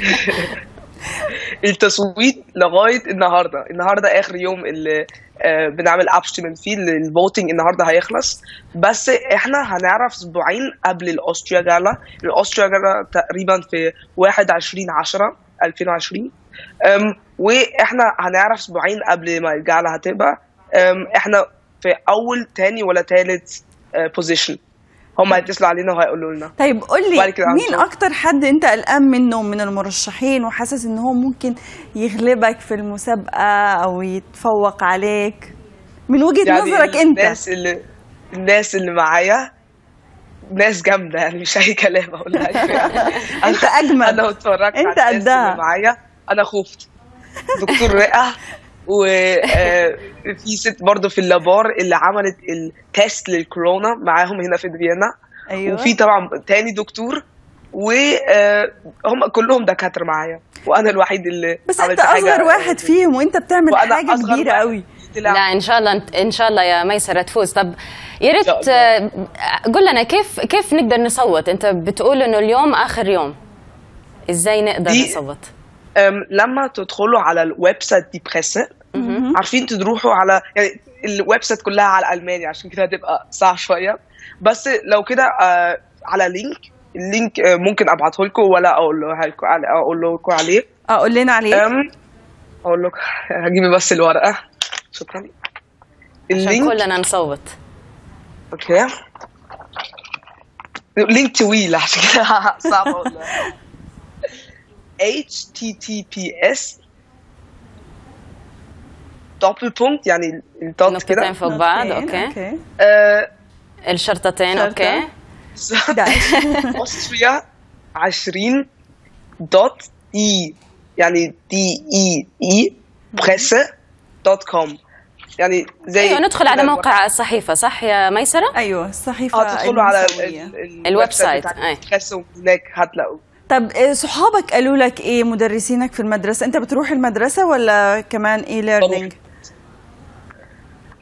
التصويت لغاية النهاردة، النهاردة آخر يوم اللي بنعمل ابستمنت فيه، الفوتنج النهارده هيخلص، بس احنا هنعرف اسبوعين قبل الاوستريا جالا. الاوستريا جالا تقريبا في واحد وعشرين عشرة ألفين وعشرين، واحنا هنعرف اسبوعين قبل ما الجالا هتبقى. احنا في اول تاني ولا تالت بوزيشن، هم هيتصلوا علينا وهيقولوا لنا. طيب قول لي مين اكتر حد انت قلقان منه من المرشحين وحاسس ان هو ممكن يغلبك في المسابقه او يتفوق عليك من وجهه يعني نظرك انت؟ الناس اللي الناس اللي معايا ناس جامده، يعني مش اي كلام اقول لك. انت اجمل. انا اتفرجت انت على الناس اللي معايا انا خفت. دكتور رئه، وفي ست برضه في اللابار اللي عملت التيست للكورونا معاهم هنا في فيينا. أيوة. وفي طبعا تاني دكتور، وهم كلهم دكاتره معايا وانا الوحيد اللي بس انت اصغر واحد فيهم وانت بتعمل حاجه كبيره قوي. لا ان شاء الله ان شاء الله يا ميسرة تفوز. طب يا ريت قول لنا كيف كيف نقدر نصوت؟ انت بتقول انه اليوم اخر يوم، ازاي نقدر نصوت؟ لما تدخلوا على الويب سايت دي بريسة، عارفين تروحوا على يعني الويب سايت كلها على الالماني، عشان كده هتبقى صعب شويه، بس لو كده آه على لينك اللينك آه ممكن ابعته لكم ولا اقول لكم اقول لكم عليه. اقول لنا عليه. اقول لكم هجيب بس الورقه. شكرا. اللينك كلنا نصوت. اوكي. لينك طويل عشان كده صعب اقول. إتش تي تي بي إس دوبل بونكت، يعني الدوت كده نقطتين فوق بعض. اوكي, أوكي. آه الشرطتين. اوكي. أوستريا عشرين دوت اي، يعني دي اي اي بريسة دوت كوم، يعني زي ايوه ندخل على موقع الصحيفه صح يا ميسرة؟ ايوه الصحيفه. هتدخلوا على الويب سايت بريسة هناك هتلاقوا. طب صحابك قالوا لك ايه؟ مدرسينك في المدرسه، انت بتروح المدرسه ولا كمان اي ليرنينج؟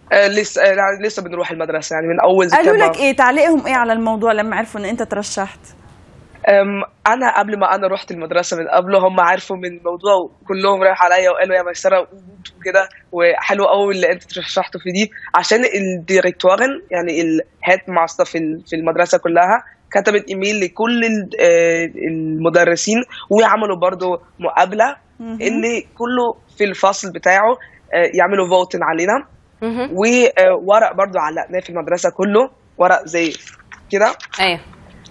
آه لسه آه لسه بنروح المدرسه يعني من اول قالوا لك ايه؟ تعليقهم ايه على الموضوع لما عرفوا ان انت ترشحت؟ انا قبل ما انا رحت المدرسه من قبله هم عارفوا من الموضوع وكلهم رايح عليا وقالوا يا ميسره وكده وحلو قوي اللي انت ترشحته في دي، عشان الديريكتورن يعني الهيد ماستر في في المدرسه كلها كتبت ايميل لكل المدرسين وعملوا برضو مقابله ان كله في الفصل بتاعه يعملوا فوتن علينا، وورق برضو علقناه في المدرسه كله، ورق زي كده ايوه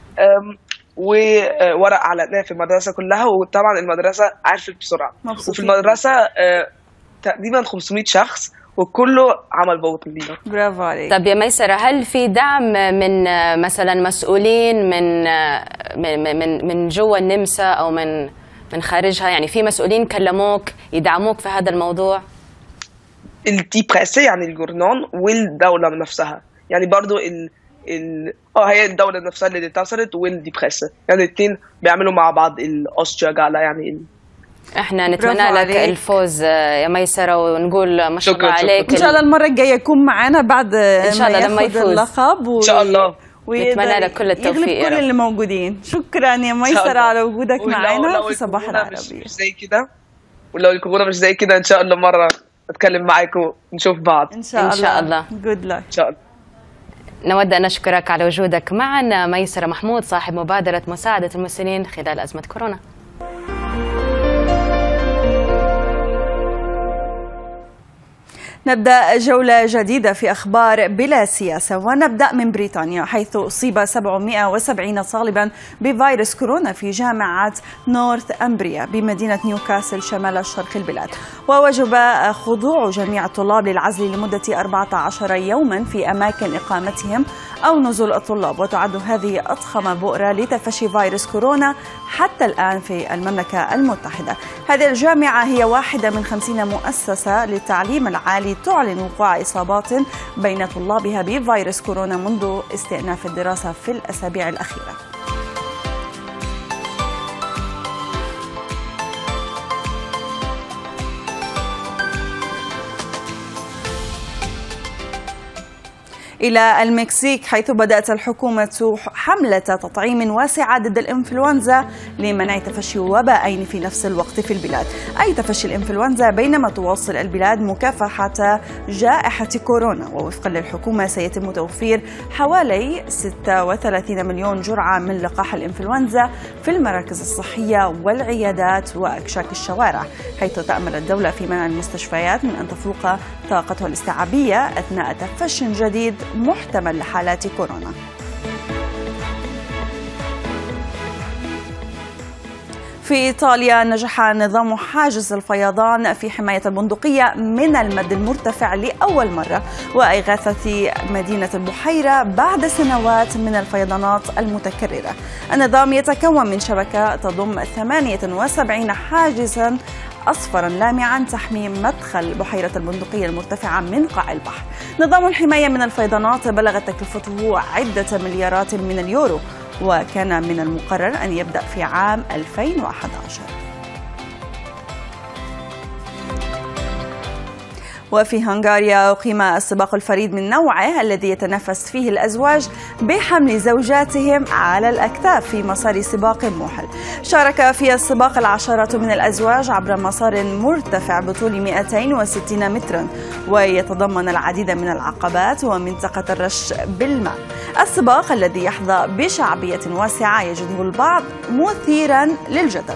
وورق علقناه في المدرسه كلها، وطبعا المدرسه عرفت بسرعه مبسوطين. وفي المدرسه تقريبا خمسمائة شخص وكله عمل فوت لينا. برافو عليك. طب يا ميسره، هل في دعم من مثلا مسؤولين من من من من جوا النمسا او من من خارجها؟ يعني في مسؤولين كلموك يدعموك في هذا الموضوع؟ التي بريسي يعني الجورنان والدوله نفسها، يعني برضو ال ال اه هي الدوله نفسها اللي اتصلت والدي بريسي، يعني الاثنين بيعملوا مع بعض الاوستريا جالا يعني ال... احنا نتمنى لك الفوز يا ميسره ونقول ما شاء الله عليك. ان شاء الله المره الجايه يكون معنا بعد ان شاء الله لما يفوز اللقب و... ان شاء الله نتمنى لك كل التوفيق يغلب كل اللي موجودين. شكرا يا ميسره على وجودك معنا في صباح العربيه. مش, مش زي كده، ولو الكورونا مش زي كده ان شاء الله مره اتكلم معاكم ونشوف بعض ان شاء الله. ان شاء الله. جود لك. ان شاء الله. نود أن نشكرك على وجودك معنا ميسره محمود، صاحب مبادرة مساعدة المسنين خلال أزمة كورونا. نبدأ جولة جديدة في أخبار بلا سياسة، ونبدأ من بريطانيا حيث أصيب سبعمائة وسبعين طالبا بفيروس كورونا في جامعة نورث أمبريا بمدينة نيوكاسل شمال شرق البلاد، ووجب خضوع جميع الطلاب للعزل لمدة أربعة عشر يوما في أماكن إقامتهم أو نزول الطلاب، وتعد هذه أضخم بؤرة لتفشي فيروس كورونا حتى الآن في المملكة المتحدة. هذه الجامعة هي واحدة من خمسين مؤسسة للتعليم العالي تعلن وقوع إصابات بين طلابها بفيروس كورونا منذ استئناف الدراسة في الأسابيع الأخيرة. إلى المكسيك حيث بدأت الحكومة حملة تطعيم واسعة ضد الإنفلونزا لمنع تفشي وبائين في نفس الوقت في البلاد، أي تفشي الإنفلونزا بينما تواصل البلاد مكافحة جائحة كورونا. ووفقا للحكومة سيتم توفير حوالي ستة وثلاثين مليون جرعة من لقاح الإنفلونزا في المراكز الصحية والعيادات وأكشاك الشوارع، حيث تأمل الدولة في منع المستشفيات من أن تفوق طاقتها الاستيعابية أثناء تفش جديد محتمل لحالات كورونا. في إيطاليا نجح نظام حاجز الفيضان في حماية البندقية من المد المرتفع لأول مرة وإغاثة مدينة البحيرة بعد سنوات من الفيضانات المتكررة. النظام يتكون من شبكة تضم ثمانية وسبعين حاجزاً أصفرا لامعا تحمي مدخل بحيرة البندقية المرتفعة من قاع البحر. نظام الحماية من الفيضانات بلغت تكلفته عدة مليارات من اليورو، وكان من المقرر أن يبدأ في عام ألفين وأحد عشر. وفي هنغاريا أقيم السباق الفريد من نوعه الذي يتنافس فيه الأزواج بحمل زوجاتهم على الأكتاف في مسار سباق موحل. شارك في السباق العشرات من الأزواج عبر مسار مرتفع بطول مئتين وستين مترا ويتضمن العديد من العقبات ومنطقة الرش بالماء. السباق الذي يحظى بشعبية واسعة يجده البعض مثيرا للجدل.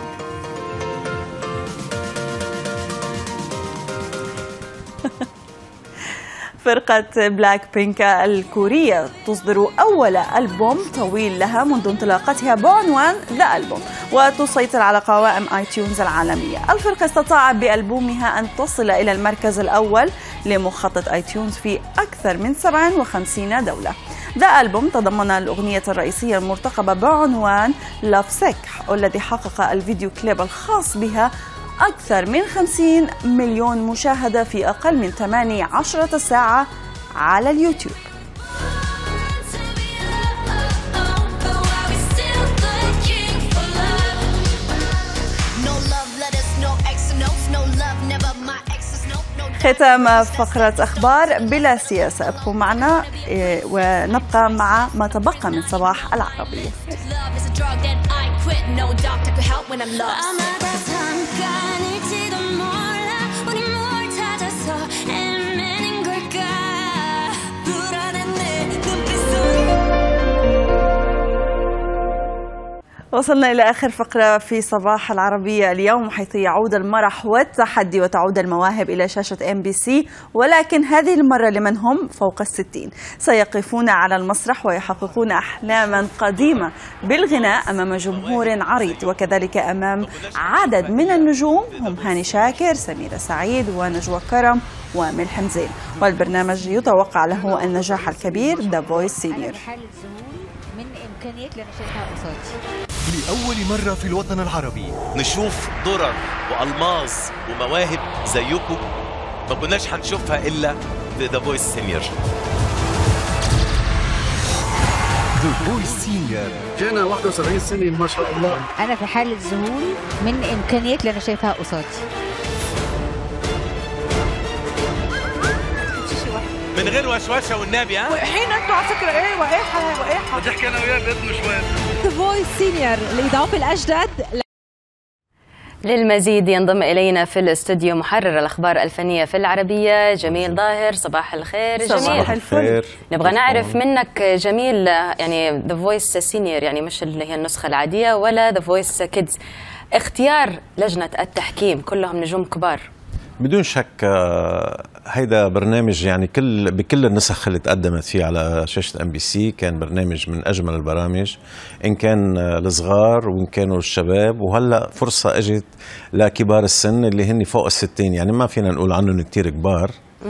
فرقة بلاك بينك الكورية تصدر أول ألبوم طويل لها منذ انطلاقتها بعنوان ذا ألبوم، وتسيطر على قوائم آي تيونز العالمية. الفرقة استطاعت بألبومها أن تصل إلى المركز الأول لمخطط آي تيونز في أكثر من سبعة وخمسين دولة. ذا ألبوم تضمن الأغنية الرئيسية المرتقبة بعنوان لاف سيك، والذي حقق الفيديو كليب الخاص بها أكثر من خمسين مليون مشاهدة في أقل من ثمانية عشر ساعة على اليوتيوب. ختام فقرة أخبار بلا سياسة. ابقوا معنا ونبقى مع ما تبقى من صباح العربية. وصلنا إلى آخر فقرة في صباح العربية اليوم، حيث يعود المرح والتحدي وتعود المواهب إلى شاشة إم بي سي، ولكن هذه المرة لمن هم فوق الستين. سيقفون على المسرح ويحققون أحلاما قديمة بالغناء أمام جمهور عريض، وكذلك أمام عدد من النجوم هم هاني شاكر، سميرة سعيد، ونجوى كرم، وملحم زين. والبرنامج يتوقع له النجاح الكبير ذا فويس سينيور. من إمكانيات اللي أنا شايفها قصادي. لأول مرة في الوطن العربي نشوف درر وألماظ ومواهب زيكم ما كناش هنشوفها إلا في ذا فويس سينيور. ذا فويس سينيور جانا واحد وسبعين سنة ما شاء الله. أنا في حالة ذهول من إمكانيات اللي أنا شايفها قصادي. من غير وشوشه والنبي. ها واقحين انتوا على فكره. ايه واقحه واقحه بدي احكي انا وياه باذنه شوي. ذا فويس سينيور الاضافه الاجدد. للمزيد ينضم الينا في الاستوديو محرر الاخبار الفنيه في العربيه جميل ظاهر. صباح الخير جميل. صباح الفل. نبغى نعرف منك جميل، يعني ذا فويس سينيور يعني مش اللي هي النسخه العاديه ولا ذا فويس كيدز، اختيار لجنه التحكيم كلهم نجوم كبار. بدون شك هيدا برنامج يعني كل بكل النسخ اللي تقدمت فيه على شاشة ام بي سي كان برنامج من اجمل البرامج، ان كان الصغار وان كانوا الشباب، وهلا فرصة اجت لكبار السن اللي هن فوق الستين، يعني ما فينا نقول عنهم كتير كبار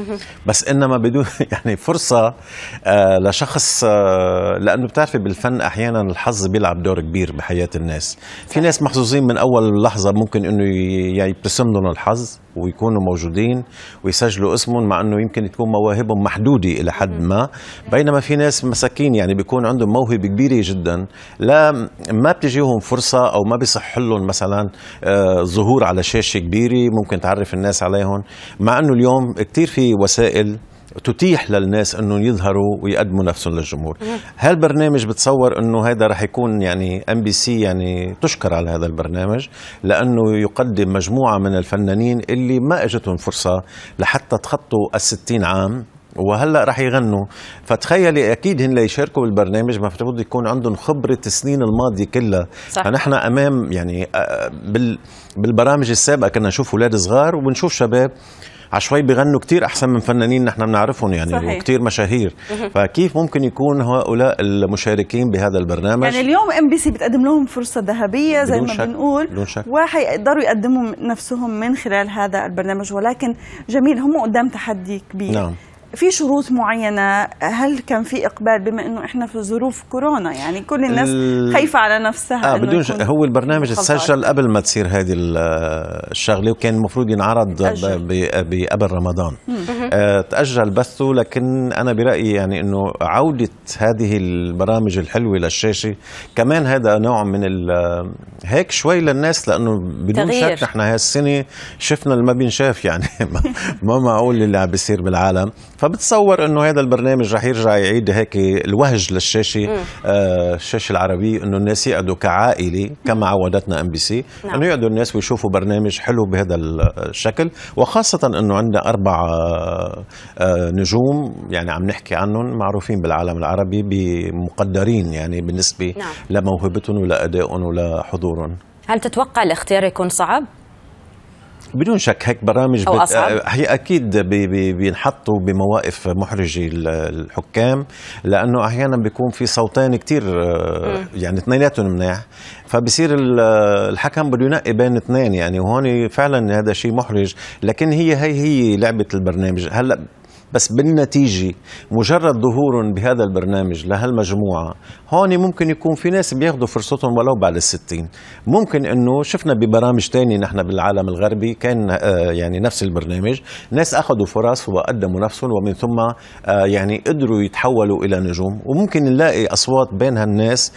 بس انما بدون يعني فرصه آه لشخص آه لانه بتعرفي بالفن احيانا الحظ بيلعب دور كبير بحياه الناس. في ناس محظوظين من اول لحظه ممكن انه يبتسم لهم الحظ ويكونوا موجودين ويسجلوا اسمهم، مع انه يمكن تكون مواهبهم محدوده الى حد ما، بينما في ناس مساكين يعني بيكون عندهم موهبه كبيره جدا لا ما بتجيهم فرصه او ما بيصح لهم مثلا آه ظهور على شاشه كبيره ممكن تعرف الناس عليهم، مع انه اليوم كثير في وسائل تتيح للناس انه يظهروا ويقدموا نفسهم للجمهور. هالبرنامج بتصور انه هذا رح يكون يعني ام بي سي يعني تشكر على هذا البرنامج، لانه يقدم مجموعه من الفنانين اللي ما اجتهم فرصه لحتى تخطوا الستين عام وهلا رح يغنوا. فتخيلي اكيد هن ليشاركوا بالبرنامج المفروض يكون عندهم خبره السنين الماضيه كلها. فنحن امام يعني بال بالبرامج السابقه كنا نشوف اولاد صغار وبنشوف شباب عشوائي بيغنوا كتير أحسن من فنانين نحن بنعرفهم يعني صحيح. وكتير مشاهير. فكيف ممكن يكون هؤلاء المشاركين بهذا البرنامج؟ يعني اليوم ام بي سي بتقدم لهم فرصة ذهبية زي ما شك. بنقول وحيقدروا يقدموا نفسهم من خلال هذا البرنامج، ولكن جميل هم قدام تحدي كبير. نعم. في شروط معينة، هل كان في إقبال بما إنه إحنا في ظروف كورونا يعني كل الناس ال... خايفة على نفسها؟ آه بدون ش... هو البرنامج تسجل قبل ما تصير هذه الشغلة وكان المفروض ينعرض بقبل رمضان. آه تأجل بثه، لكن أنا برأيي يعني إنه عودة هذه البرامج الحلوة للشاشة كمان هذا نوع من ال... هيك شوي للناس، لأنه بدون تغيير. شك نحن هالسنة شفنا اللي ما بينشاف يعني ما معقول اللي عم بيصير بالعالم. فبتصور انه هذا البرنامج رح يرجع يعيد هيك الوهج للشاشه آه الشاشه العربيه، انه الناس يقعدوا كعائله كما عودتنا ام بي سي، نعم. انه يقعدوا الناس ويشوفوا برنامج حلو بهذا الشكل، وخاصه انه عندنا اربع آه آه نجوم يعني عم نحكي عنهم معروفين بالعالم العربي بمقدرين يعني بالنسبه نعم. لموهبتهم ولادائهم ولحضورهم. هل تتوقع الاختيار يكون صعب؟ بدون شك هيك برامج بت... هي اكيد بي بي بينحطوا بمواقف محرجه الحكام، لانه احيانا بيكون في صوتين كتير يعني اثنيناتهم منيح، فبصير الحكم بده ينقي بين اثنين يعني، وهون فعلا هذا شيء محرج، لكن هي هي هي لعبه البرنامج. هلا بس بالنتيجة مجرد ظهورهم بهذا البرنامج لهالمجموعة هون ممكن يكون في ناس بياخدوا فرصتهم ولو بعد الستين. ممكن انه شفنا ببرامج تانية نحن بالعالم الغربي كان يعني نفس البرنامج، ناس اخذوا فرص وقدموا نفسهم ومن ثم يعني قدروا يتحولوا الى نجوم، وممكن نلاقي اصوات بين هالناس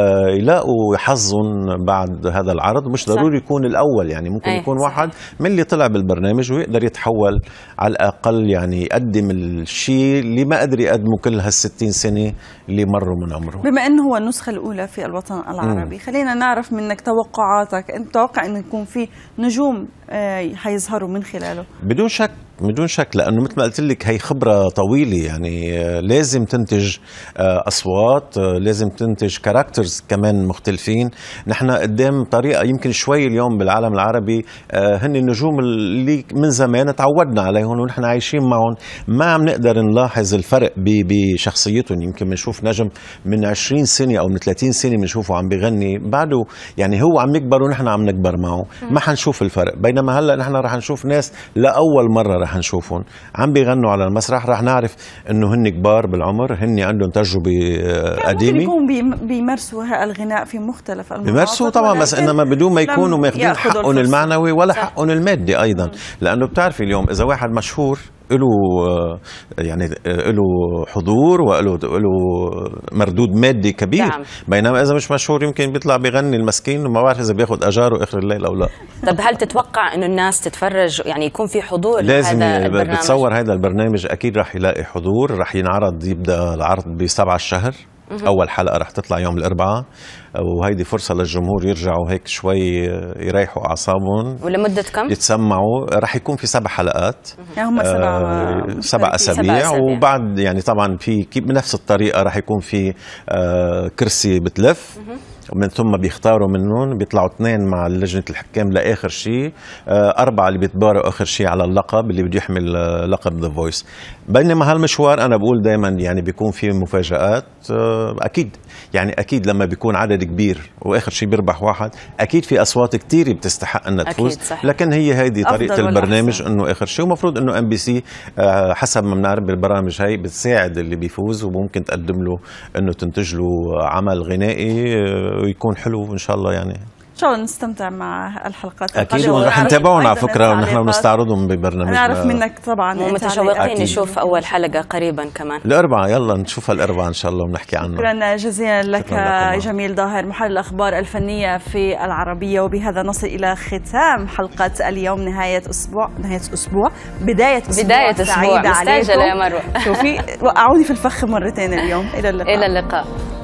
يلاقوا حظهم بعد هذا العرض. مش ضروري يكون الاول، يعني ممكن أيه يكون واحد من اللي طلع بالبرنامج ويقدر يتحول على الاقل يعني يقدم الشيء اللي ما قدر يقدمه كل هالستين سنه اللي مروا من عمره. بما انه هو النسخه الاولى في الوطن العربي، مم. خلينا نعرف منك توقعاتك، انت تتوقع انه يكون في نجوم حيظهروا من خلاله؟ بدون شك بدون شك، لانه مثل ما قلت لك هي خبره طويله، يعني لازم تنتج اصوات، لازم تنتج كاركترز كمان مختلفين. نحن قدام طريقه يمكن شوي اليوم بالعالم العربي هن النجوم اللي من زمان تعودنا عليهم ونحن عايشين معهم، ما عم نقدر نلاحظ الفرق بشخصيتهم. يمكن بنشوف نجم من عشرين سنه او من ثلاثين سنه بنشوفه عم بيغني بعده، يعني هو عم يكبر ونحن عم نكبر معه، ما حنشوف الفرق. بينما هلا نحن رح نشوف ناس لاول مره رح نشوفهم عم بيغنوا على المسرح، رح نعرف انه هن كبار بالعمر، هن عندهم تجربه قديمه، ممكن يكون بيمارسوا الغناء في مختلف المناطق، بيمارسوا طبعا، بس انما بدون ما يكونوا ماخذين حقهم المعنوي ولا حقهم المادي ايضا. م. لانه بتعرفي اليوم اذا واحد مشهور له يعني له حضور وله له مردود مادي كبير، نعم. بينما اذا مش مشهور يمكن بيطلع بيغني المسكين وما بعرف اذا بياخذ اجاره اخر الليل او لا. طب هل تتوقع انه الناس تتفرج، يعني يكون في حضور لازم لهذا البرنامج؟ بتصور هذا البرنامج اكيد رح يلاقي حضور، رح ينعرض، يبدا العرض بسبعة الشهر. أول حلقة رح تطلع يوم الأربعاء، وهيدي فرصة للجمهور يرجعوا هيك شوي يريحوا أعصابهم. ولمدة كم؟ يتسمعوا. رح يكون في سبع حلقات، هم سبع آه سبع أسابيع، وبعد يعني طبعا في بنفس الطريقة رح يكون في آه كرسي بتلف، ومن ثم بيختاروا منهم، بيطلعوا اثنين مع لجنة الحكام لآخر شيء، أربعة اللي بيتباروا آخر شيء على اللقب اللي بده يحمل لقب ذا فويس. بينما هالمشوار أنا بقول دايما يعني بيكون في مفاجآت أكيد، يعني أكيد لما بيكون عدد كبير وآخر شيء بيربح واحد، أكيد في أصوات كتير بتستحق أنها تفوز، لكن هي هيدي طريقة البرنامج إنه آخر شيء. ومفروض إنه إم بي سي حسب ما بنعرف بالبرامج هي بتساعد اللي بيفوز، وممكن تقدم له إنه تنتج له عمل غنائي ويكون حلو إن شاء الله. يعني إن شاء الله نستمتع مع الحلقات أكيد، ورح نتابعهم على فكرة، ونحن بنستعرضهم ببرنامج. نعرف منك طبعا، ومتشوقين نشوف أول حلقة قريبا كمان الأربعاء. يلا نشوفها الأربعاء إن شاء الله ونحكي عنه. شكرا جزيلا لك جميل ظاهر، محلل الأخبار الفنية في العربية. وبهذا نصل إلى ختام حلقة اليوم. نهاية أسبوع نهاية أسبوع بداية أسبوع بداية أسبوع مستعجلة يا مروة. شوفي وقعوني في الفخ مرتين اليوم. إلى اللقاء. إلى اللقاء.